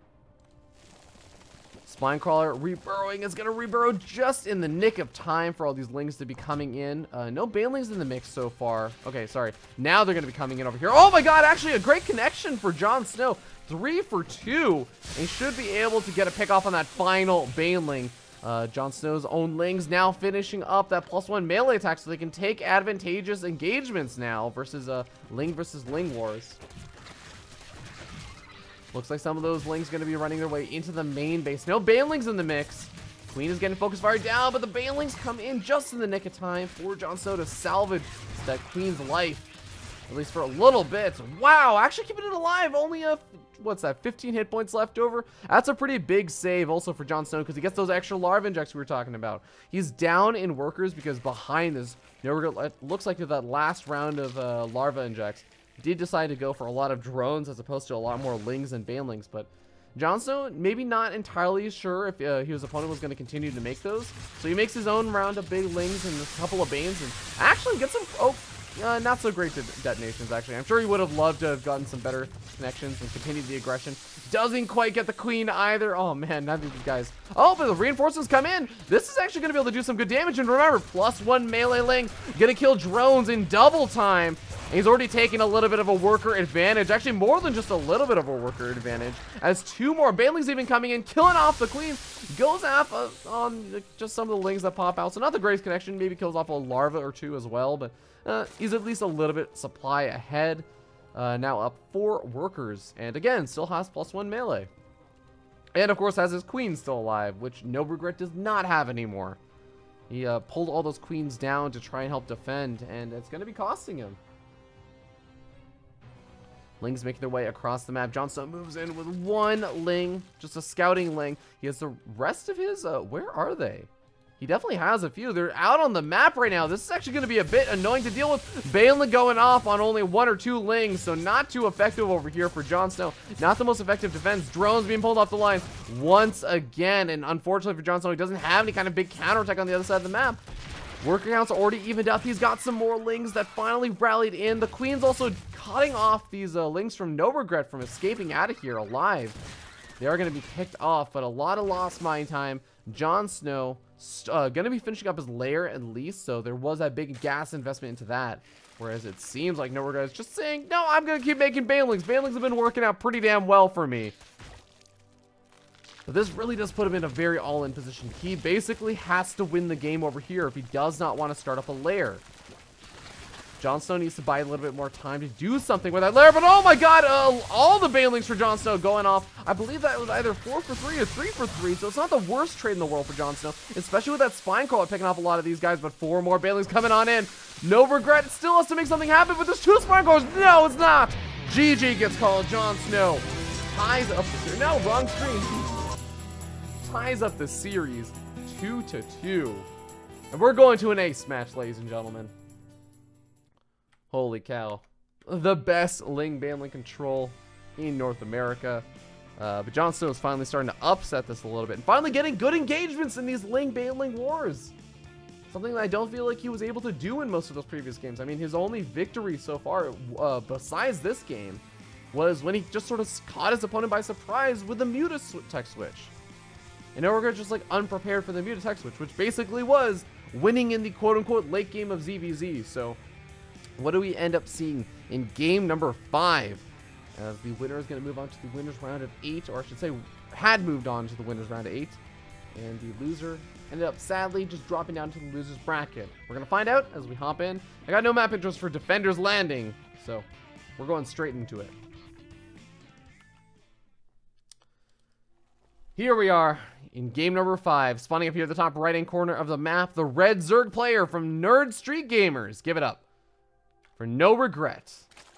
Spinecrawler reburrowing is going to reburrow just in the nick of time for all these Lings to be coming in. Uh, no Banelings in the mix so far. Okay, sorry. Now they're going to be coming in over here. Oh my god, actually a great connection for Jon Snow. Three for two. He should be able to get a pick off on that final Baneling. Uh, Jon Snow's own Lings now finishing up that plus one melee attack so they can take advantageous engagements now versus uh, Ling versus Ling wars. Looks like some of those Lings going to be running their way into the main base. No Banelings in the mix. Queen is getting focus fire down, but the Banelings come in just in the nick of time for Jon Snow to salvage that Queen's life. At least for a little bit. Wow, actually keeping it alive. Only a, what's that, fifteen hit points left over? That's a pretty big save also for Jon Snow because he gets those extra larva injects we were talking about. He's down in workers because behind this, it looks like that last round of uh, larva injects did decide to go for a lot of drones as opposed to a lot more Lings and Banelings, but Jon Snow maybe not entirely sure if uh, his opponent was going to continue to make those, so he makes his own round of big Lings and a couple of Banes and actually gets some, oh, uh, not so great de detonations actually. I'm sure he would have loved to have gotten some better connections and continued the aggression. Doesn't quite get the Queen either. Oh man, none of these guys. Oh, but the reinforcements come in. This is actually going to be able to do some good damage, and remember, plus one melee Ling, gonna kill drones in double time. And he's already taken a little bit of a worker advantage. Actually, more than just a little bit of a worker advantage. As two more Banelings even coming in, killing off the Queen. Goes off uh, on just some of the Lings that pop out. So not the greatest connection. Maybe kills off a larva or two as well. But uh, he's at least a little bit supply ahead. Uh, now up four workers. And again, still has plus one melee. And of course has his Queen still alive, which No Regret does not have anymore. He uh, pulled all those Queens down to try and help defend. And it's going to be costing him. Lings making their way across the map. Jon Snow moves in with one Ling, just a scouting Ling. He has the rest of his, uh, where are they? He definitely has a few. They're out on the map right now. This is actually going to be a bit annoying to deal with. Baneling going off on only one or two Lings, so not too effective over here for Jon Snow. Not the most effective defense. Drones being pulled off the line once again, and unfortunately for Jon Snow, he doesn't have any kind of big counterattack on the other side of the map. Worker counts are already evened up. He's got some more Lings that finally rallied in. The Queen's also cutting off these uh, Lings from No Regret from escaping out of here alive. They are going to be picked off, but a lot of lost mine time. Jon Snow uh, going to be finishing up his lair at least, so there was that big gas investment into that. Whereas it seems like No Regret is just saying, no, I'm going to keep making Banelings. Banelings have been working out pretty damn well for me. But this really does put him in a very all-in position. He basically has to win the game over here if he does not want to start up a lair. Jon Snow needs to buy a little bit more time to do something with that lair, but oh my god, uh, all the Banelings for Jon Snow going off. I believe that was either four for three or three for three, so it's not the worst trade in the world for Jon Snow, especially with that Spine Crawler picking off a lot of these guys, but four more Banelings coming on in. No Regret still has to make something happen, but there's two Spine Crawlers. No, it's not. G G gets called. Jon Snow ties up the series. No, wrong screen. Ties up the series two to two. And we're going to an ace match, ladies and gentlemen. Holy cow. The best Ling Banling control in North America. Uh, but Jon Snow is finally starting to upset this a little bit. And finally getting good engagements in these Ling Banling wars. Something that I don't feel like he was able to do in most of those previous games. I mean, his only victory so far, uh, besides this game, was when he just sort of caught his opponent by surprise with the Muta tech switch. And now we're just like unprepared for the Muta tech switch, which basically was winning in the quote-unquote late game of Z V Z. So what do we end up seeing in game number five? As the winner is going to move on to the winner's round of eight, or I should say had moved on to the winner's round of eight. And the loser ended up sadly just dropping down to the loser's bracket. We're going to find out as we hop in. I got no map interest for Defender's Landing, so we're going straight into it. Here we are in game number five. Spawning up here at the top right-hand corner of the map, the red Zerg player from Nerd Street Gamers. Give it up for No Regret.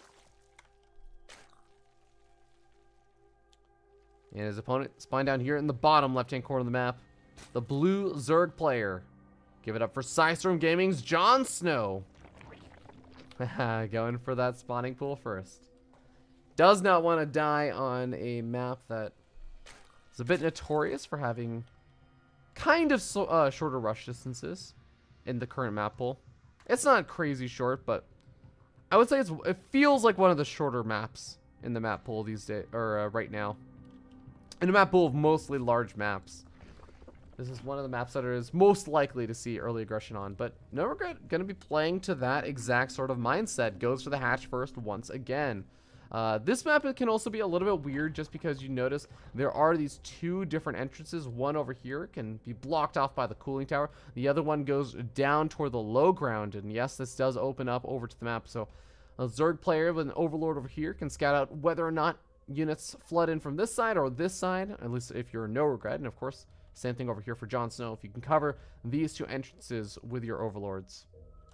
And his opponent spawned down here in the bottom left-hand corner of the map, the blue Zerg player. Give it up for Psystorm Gaming's Jon Snow. Going for that spawning pool first. Does not want to die on a map that is a bit notorious for having kind of so, uh, shorter rush distances in the current map pool. It's not crazy short, but I would say it's, it feels like one of the shorter maps in the map pool these days, or uh, right now. In a map pool of mostly large maps, this is one of the maps that is most likely to see early aggression on. But No Regret going to be playing to that exact sort of mindset. Goes for the hatch first once again. Uh, this map can also be a little bit weird just because you notice there are these two different entrances. One over here can be blocked off by the cooling tower. The other one goes down toward the low ground. And yes, this does open up over to the map. So a Zerg player with an Overlord over here can scout out whether or not units flood in from this side or this side, at least if you're No Regret. And of course, same thing over here for Jon Snow, if you can cover these two entrances with your Overlords.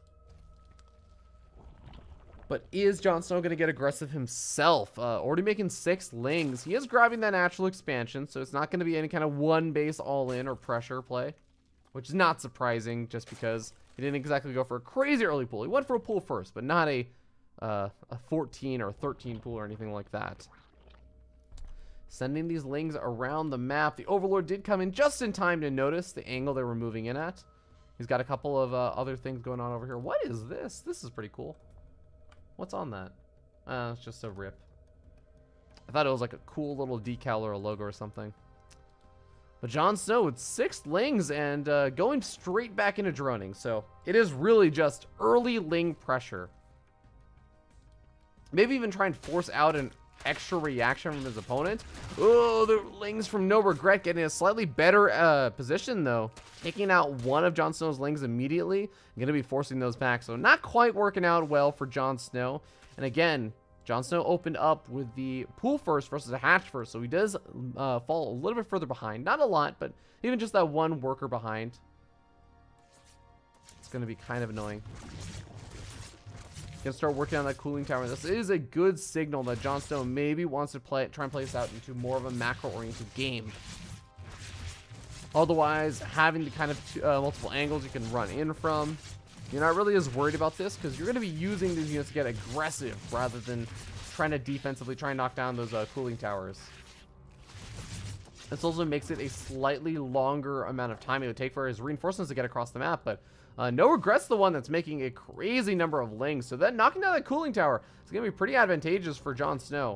But is Jon Snow going to get aggressive himself? Uh, already making six Lings. He is grabbing that natural expansion, so it's not going to be any kind of one base all-in or pressure play, which is not surprising just because he didn't exactly go for a crazy early pool. He went for a pool first, but not a, uh, a fourteen or thirteen pool or anything like that. Sending these Lings around the map. The Overlord did come in just in time to notice the angle they were moving in at. He's got a couple of uh, other things going on over here. What is this? This is pretty cool. What's on that? Uh, it's just a rip. I thought it was like a cool little decal or a logo or something. But Jon Snow with six Lings and uh, going straight back into droning. So it is really just early Ling pressure. Maybe even try and force out an extra reaction from his opponent. Oh, the Lings from No Regret getting a slightly better uh, position though. Taking out one of Jon Snow's Lings immediately. Going to be forcing those back. So not quite working out well for Jon Snow. And again, Jon Snow opened up with the pool first versus a hatch first. So he does uh, fall a little bit further behind. Not a lot, but even just that one worker behind. It's going to be kind of annoying. Gonna start working on that cooling tower. This is a good signal that Jon Snow maybe wants to play, try and play this out into more of a macro-oriented game. Otherwise, having the kind of uh, multiple angles you can run in from, you're not really as worried about this because you're going to be using these units to get aggressive rather than trying to defensively try and knock down those uh, cooling towers. This also makes it a slightly longer amount of time it would take for his reinforcements to get across the map, but Uh, No Regret's the one that's making a crazy number of Lings. So then knocking down that cooling tower is going to be pretty advantageous for Jon Snow.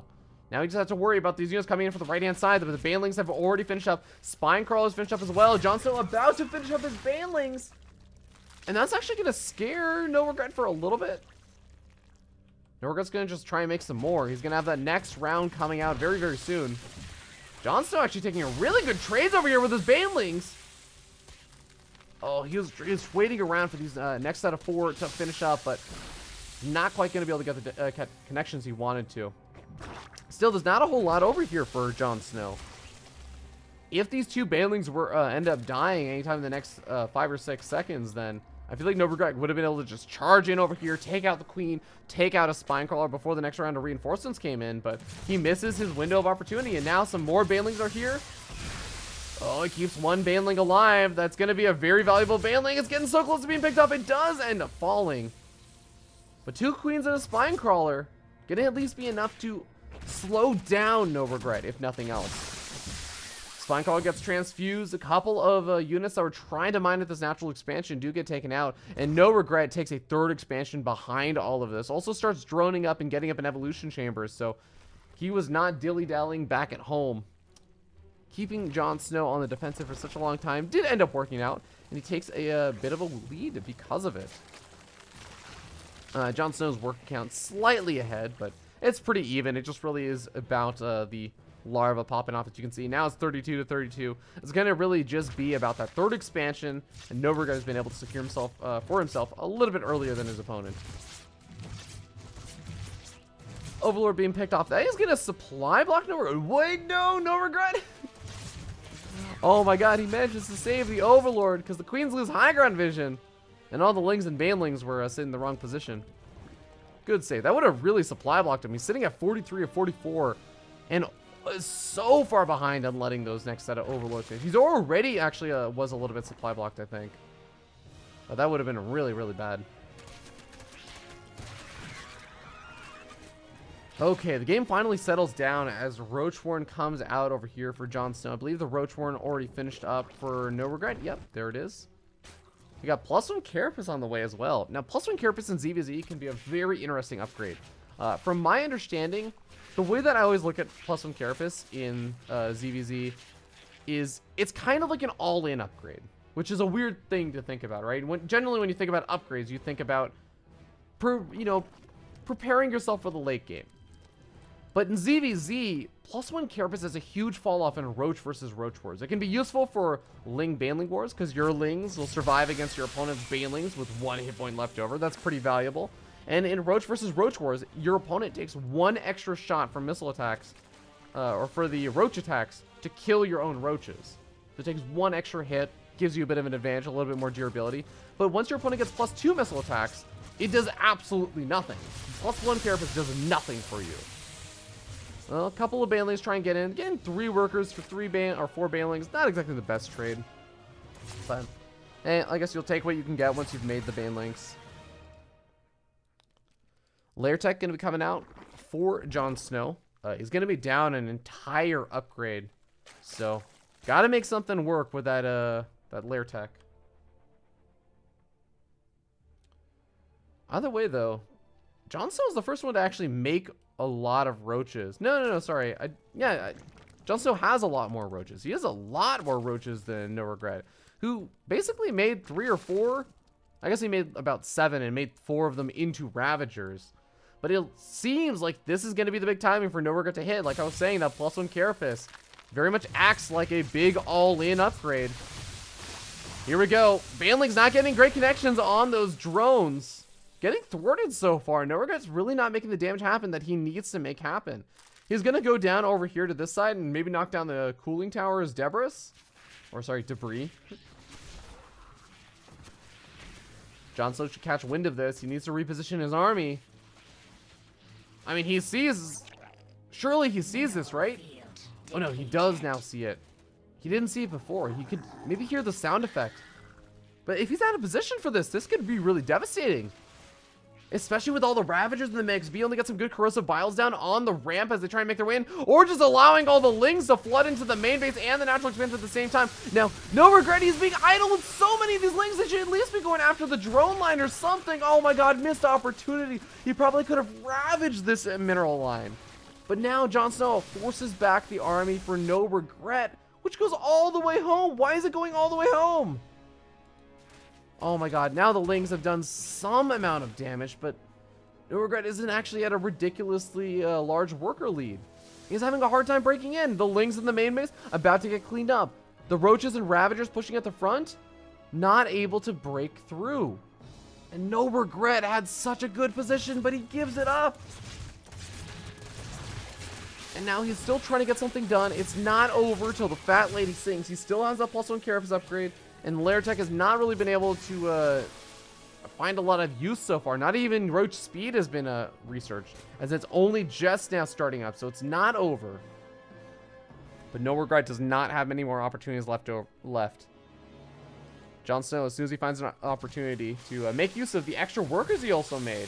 Now he just has to worry about these units coming in from the right-hand side, but the Banelings have already finished up. Spinecrawler's finished up as well. Jon Snow about to finish up his Banelings. And that's actually going to scare No Regret for a little bit. No Regret's going to just try and make some more. He's going to have that next round coming out very, very soon. Jon Snow actually taking a really good trades over here with his Banelings. Oh, he was, he was waiting around for these uh, next set of four to finish up, but not quite going to be able to get the uh, connections he wanted to. Still, there's not a whole lot over here for Jon Snow. If these two Banelings were uh, end up dying anytime in the next uh, five or six seconds, then I feel like No Regret would have been able to just charge in over here, take out the Queen, take out a Spinecrawler before the next round of reinforcements came in, but he misses his window of opportunity, and now some more Banelings are here. Oh, it keeps one Baneling alive. That's going to be a very valuable Baneling. It's getting so close to being picked up. It does end up falling. But two Queens and a Spinecrawler going to at least be enough to slow down No Regret, if nothing else. Spinecrawler gets transfused. A couple of uh, units that were trying to mine at this natural expansion do get taken out. And No Regret takes a third expansion behind all of this. Also starts droning up and getting up in evolution chambers. So he was not dilly-dallying back at home. Keeping Jon Snow on the defensive for such a long time did end up working out. And he takes a, a bit of a lead because of it. Uh, Jon Snow's work count slightly ahead, but it's pretty even. It just really is about uh, the larva popping off, as you can see. Now it's thirty-two to thirty-two. It's going to really just be about that third expansion, and No Regret has been able to secure himself uh, for himself a little bit earlier than his opponent. Overlord being picked off. That is going to supply block No Regret. Wait, no, No Regret. Oh my god, he manages to save the Overlord because the Queens lose high ground vision. And all the Lings and Banelings were uh, sitting in the wrong position. Good save. That would have really supply blocked him. He's sitting at forty-three or forty-four. And is so far behind on letting those next set of Overlords change. He's already actually uh, was a little bit supply blocked, I think. But that would have been really, really bad. Okay, the game finally settles down as Roachworn comes out over here for Jon Snow. I believe the Roachworn already finished up for No Regret. Yep, there it is. We got plus one Carapace on the way as well. Now, plus one Carapace in Z V Z can be a very interesting upgrade. Uh, from my understanding, the way that I always look at plus one Carapace in uh, Z V Z is it's kind of like an all-in upgrade, which is a weird thing to think about, right? When, generally, when you think about upgrades, you think about, per, you know, preparing yourself for the late game. But in Z V Z, plus one Carapace has a huge fall off in Roach versus Roach Wars. It can be useful for Ling Baneling Wars because your Lings will survive against your opponent's Banelings with one hit point left over. That's pretty valuable. And in Roach versus Roach Wars, your opponent takes one extra shot from missile attacks, uh, or for the Roach attacks, to kill your own Roaches. So it takes one extra hit, gives you a bit of an advantage, a little bit more durability. But once your opponent gets plus two missile attacks, it does absolutely nothing. Plus one Carapace does nothing for you. Well, a couple of Banelings try and get in. Getting three workers for three ban or four Banelings, not exactly the best trade. But eh, I guess you'll take what you can get once you've made the Banelings. Lair Tech going to be coming out for Jon Snow. Uh, he's going to be down an entire upgrade. So, got to make something work with that, uh, that Lair Tech. Either way, though, Jon Snow is the first one to actually make a lot of Roaches. No, no, no, sorry. I, yeah, I, Jon Snow has a lot more Roaches. He has a lot more Roaches than No Regret, who basically made three or four. I guess he made about seven and made four of them into Ravagers. But it seems like this is going to be the big timing for No Regret to hit. Like I was saying, that plus one Carapace very much acts like a big all-in upgrade. Here we go. Baneling's not getting great connections on those drones. Getting thwarted so far. No Regret's really not making the damage happen that he needs to make happen. He's going to go down over here to this side and maybe knock down the cooling tower's Debris. Or, sorry, debris. Jon Snow should catch wind of this. He needs to reposition his army. I mean, he sees... Surely he sees this, right? Oh, no, he does now see it. He didn't see it before. He could maybe hear the sound effect. But if he's out of position for this, this could be really devastating. Especially with all the Ravagers in the mix. B only got some good Corrosive Biles down on the ramp as they try and make their way in. Or just allowing all the Lings to flood into the main base and the natural expansion at the same time. Now, No Regret, he's being idle with so many of these Lings. They should at least be going after the drone line or something. Oh my god, missed opportunity. He probably could have ravaged this mineral line. But now Jon Snow forces back the army for No Regret, which goes all the way home. Why is it going all the way home? Oh my god, now the Lings have done some amount of damage, but No Regret isn't actually at a ridiculously uh, large worker lead. He's having a hard time breaking in. The Lings in the main base about to get cleaned up. The Roaches and Ravagers pushing at the front, not able to break through. And No Regret had such a good position, but he gives it up. And now he's still trying to get something done. It's not over till the Fat Lady sings. He still has that plus one Carapace upgrade, and Lairtech has not really been able to uh, find a lot of use so far. Not even Roach Speed has been uh, researched, as it's only just now starting up, so it's not over. But No Regret does not have many more opportunities left. left. Jon Snow, as soon as he finds an opportunity to uh, make use of the extra workers he also made,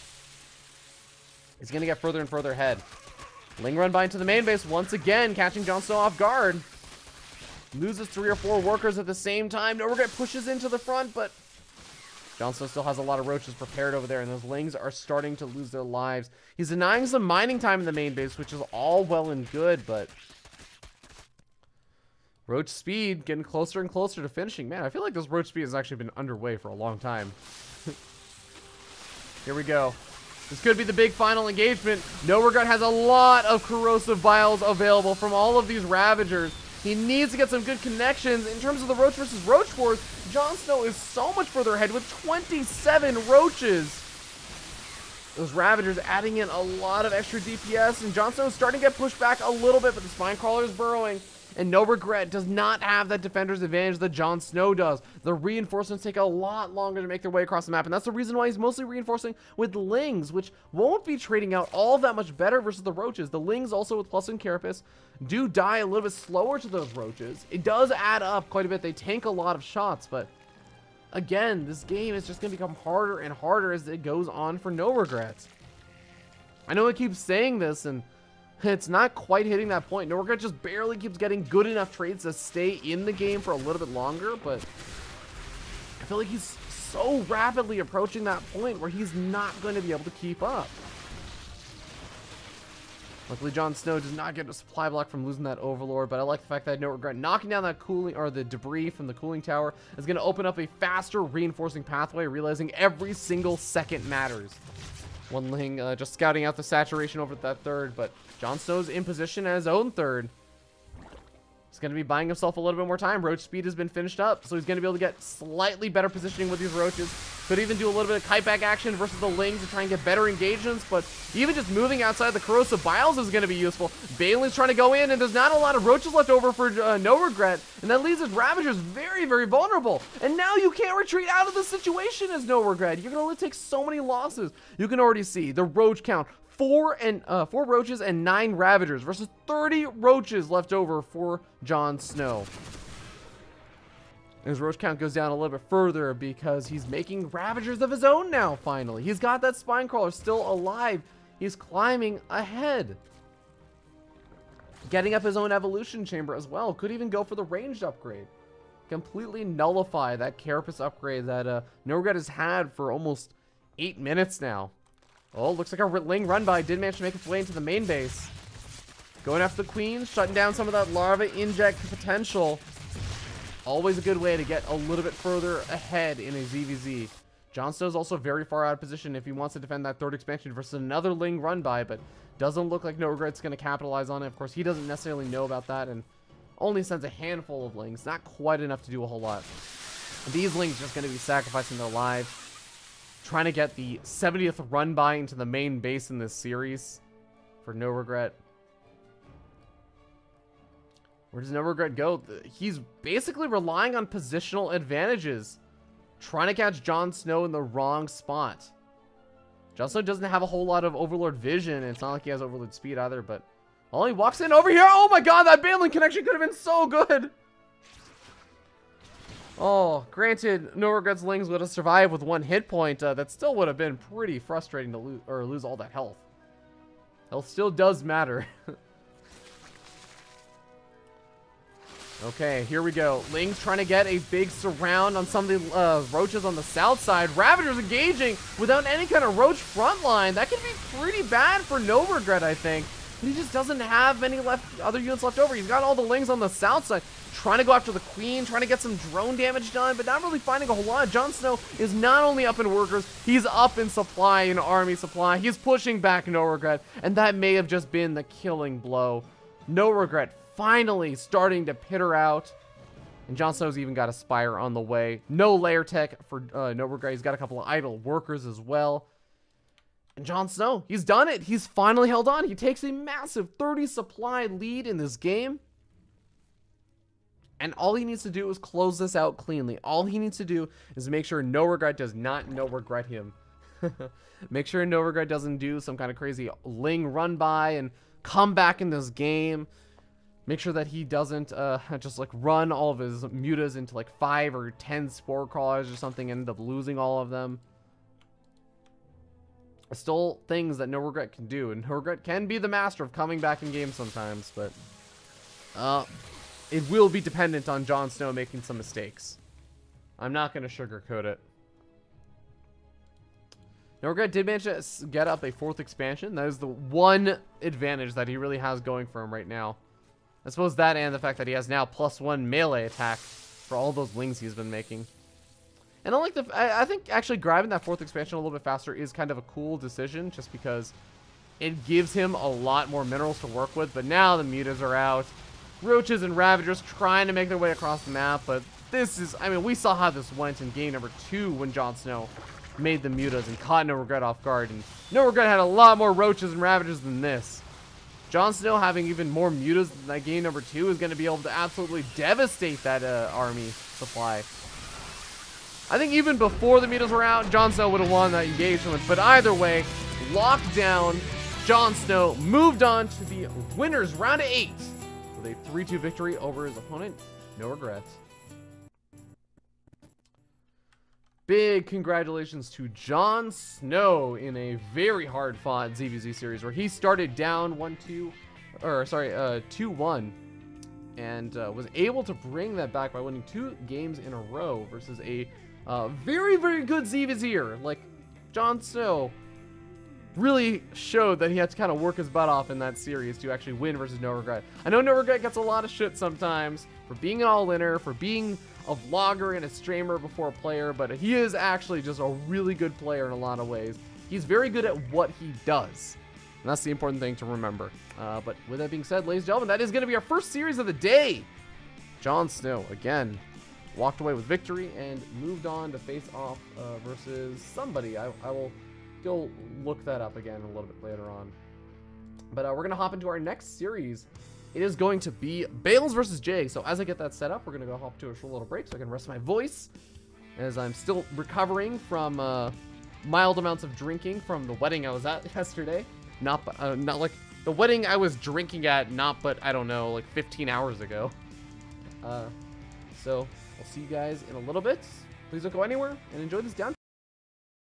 he's going to get further and further ahead. Ling run by into the main base once again, catching Jon Snow off guard. Loses three or four workers at the same time. No Regret pushes into the front, but Jon Snow still has a lot of Roaches prepared over there, and those Lings are starting to lose their lives. He's denying some mining time in the main base, which is all well and good, but Roach Speed getting closer and closer to finishing. Man, I feel like this Roach Speed has actually been underway for a long time. Here we go. This could be the big final engagement. No Regret has a lot of corrosive vials available from all of these Ravagers. He needs to get some good connections. In terms of the Roach versus Roach wars, Jon Snow is so much further ahead with twenty-seven Roaches. Those Ravagers adding in a lot of extra D P S, and Jon Snow is starting to get pushed back a little bit, but the Spine Crawler is burrowing. And No Regret does not have that defender's advantage that Jon Snow does. The reinforcements take a lot longer to make their way across the map, and that's the reason why he's mostly reinforcing with Lings, which won't be trading out all that much better versus the Roaches. The Lings, also with plus one Carapace, do die a little bit slower to those Roaches. It does add up quite a bit. They tank a lot of shots, but again, this game is just going to become harder and harder as it goes on for No Regrets. I know I keep saying this, and it's not quite hitting that point. No Regret just barely keeps getting good enough trades to stay in the game for a little bit longer, but I feel like he's so rapidly approaching that point where he's not going to be able to keep up. Luckily, Jon Snow does not get a supply block from losing that Overlord, but I like the fact that No Regret knocking down that cooling, or the debris from the cooling tower, is going to open up a faster reinforcing pathway, realizing every single second matters. One Ling uh, just scouting out the saturation over that third, but Jon Snow's in position at his own third. He's going to be buying himself a little bit more time. Roach Speed has been finished up, so he's going to be able to get slightly better positioning with these Roaches. Could even do a little bit of kite back action versus the Lings to try and get better engagements, but even just moving outside the corrosive vials is going to be useful. Banelin's trying to go in, and there's not a lot of Roaches left over for uh, No Regret, and that leaves his Ravagers very, very vulnerable. And now you can't retreat out of the situation as No Regret. You can only take so many losses. You can already see the Roach count. Four and uh, four Roaches and nine Ravagers versus thirty Roaches left over for Jon Snow. And his Roach count goes down a little bit further because he's making Ravagers of his own now, finally. He's got that Spine Crawler still alive. He's climbing ahead. Getting up his own Evolution Chamber as well. Could even go for the ranged upgrade. Completely nullify that Carapace upgrade that uh, No Regret has had for almost eight minutes now. Oh, looks like our Ling run by did manage to make its way into the main base. Going after the Queen, shutting down some of that Larva inject potential. Always a good way to get a little bit further ahead in a Z V Z. Jon Snow's also very far out of position if he wants to defend that third expansion versus another Ling run by, but doesn't look like No Regret's going to capitalize on it. Of course, he doesn't necessarily know about that and only sends a handful of Lings. Not quite enough to do a whole lot. These Lings just going to be sacrificing their lives, trying to get the seventieth run by into the main base in this series for No Regret. Where does No Regret go? He's basically relying on positional advantages, trying to catch Jon Snow in the wrong spot. Jon Snow doesn't have a whole lot of Overlord vision, and it's not like he has Overlord speed either, but oh, he walks in over here. Oh my god, that Banelin connection could have been so good. Oh, granted, No Regret's Lings would have survived with one hit point. Uh, that still would have been pretty frustrating to lose or lose all that health. Health still does matter. Okay, here we go. Ling's trying to get a big surround on some of the uh, Roaches on the south side. Ravagers engaging without any kind of Roach front line. That could be pretty bad for No Regret, I think. but he just doesn't have many left other units left over. He's got all the Lings on the south side, trying to go after the Queen, trying to get some drone damage done, but not really finding a whole lot. Jon Snow is not only up in workers, he's up in supply, in army supply. He's pushing back No Regret, and that may have just been the killing blow. No Regret finally starting to pitter out. And Jon Snow's even got a Spire on the way. No layer tech for uh, No Regret. He's got a couple of idle workers as well. And Jon Snow, he's done it. He's finally held on. He takes a massive thirty supply lead in this game. And all he needs to do is close this out cleanly. All he needs to do is make sure No Regret does not No Regret him. Make sure No Regret doesn't do some kind of crazy Ling run by and come back in this game. Make sure that he doesn't uh, just like run all of his mutas into like five or ten spore crawlers or something and end up losing all of them. Still things that No Regret can do, and No Regret can be the master of coming back in games sometimes, but uh, it will be dependent on Jon Snow making some mistakes. I'm not going to sugarcoat it. No Regret did manage to get up a fourth expansion. That is the one advantage that he really has going for him right now. I suppose that and the fact that he has now plus one melee attack for all those Lings he's been making. And I like the, I, I think actually grabbing that fourth expansion a little bit faster is kind of a cool decision, just because it gives him a lot more minerals to work with. But now the mutas are out. Roaches and Ravagers trying to make their way across the map, but this is, I mean, we saw how this went in game number two when Jon Snow made the mutas and caught No Regret off guard. And No Regret had a lot more Roaches and Ravagers than this. Jon Snow having even more mutas than that game number two is going to be able to absolutely devastate that uh, army supply. I think even before the mutas were out, Jon Snow would have won that engagement. But either way, locked down, Jon Snow moved on to the winners round of eight with a three two victory over his opponent, No Regrets. Big congratulations to Jon Snow in a very hard fought Z V Z series where he started down one two, or sorry, uh, two one, and uh, was able to bring that back by winning two games in a row versus a uh, very, very good Z V Z-er. Like, Jon Snow really showed that he had to kind of work his butt off in that series to actually win versus No Regret. I know No Regret gets a lot of shit sometimes for being an all-inner, for being a vlogger and a streamer before a player, but he is actually just a really good player in a lot of ways. He's very good at what he does, and that's the important thing to remember. Uh, but with that being said, ladies and gentlemen, that is going to be our first series of the day. Jon Snow, again, walked away with victory and moved on to face off uh, versus somebody. I, I will go look that up again a little bit later on. But uh, we're going to hop into our next series. It is going to be Bales versus Jay. So as I get that set up, we're going to go hop to a short little break so I can rest my voice, as I'm still recovering from uh, mild amounts of drinking from the wedding I was at yesterday. Not, uh, not like the wedding I was drinking at, not but, I don't know, like fifteen hours ago. Uh, so I'll see you guys in a little bit. Please don't go anywhere and enjoy this down.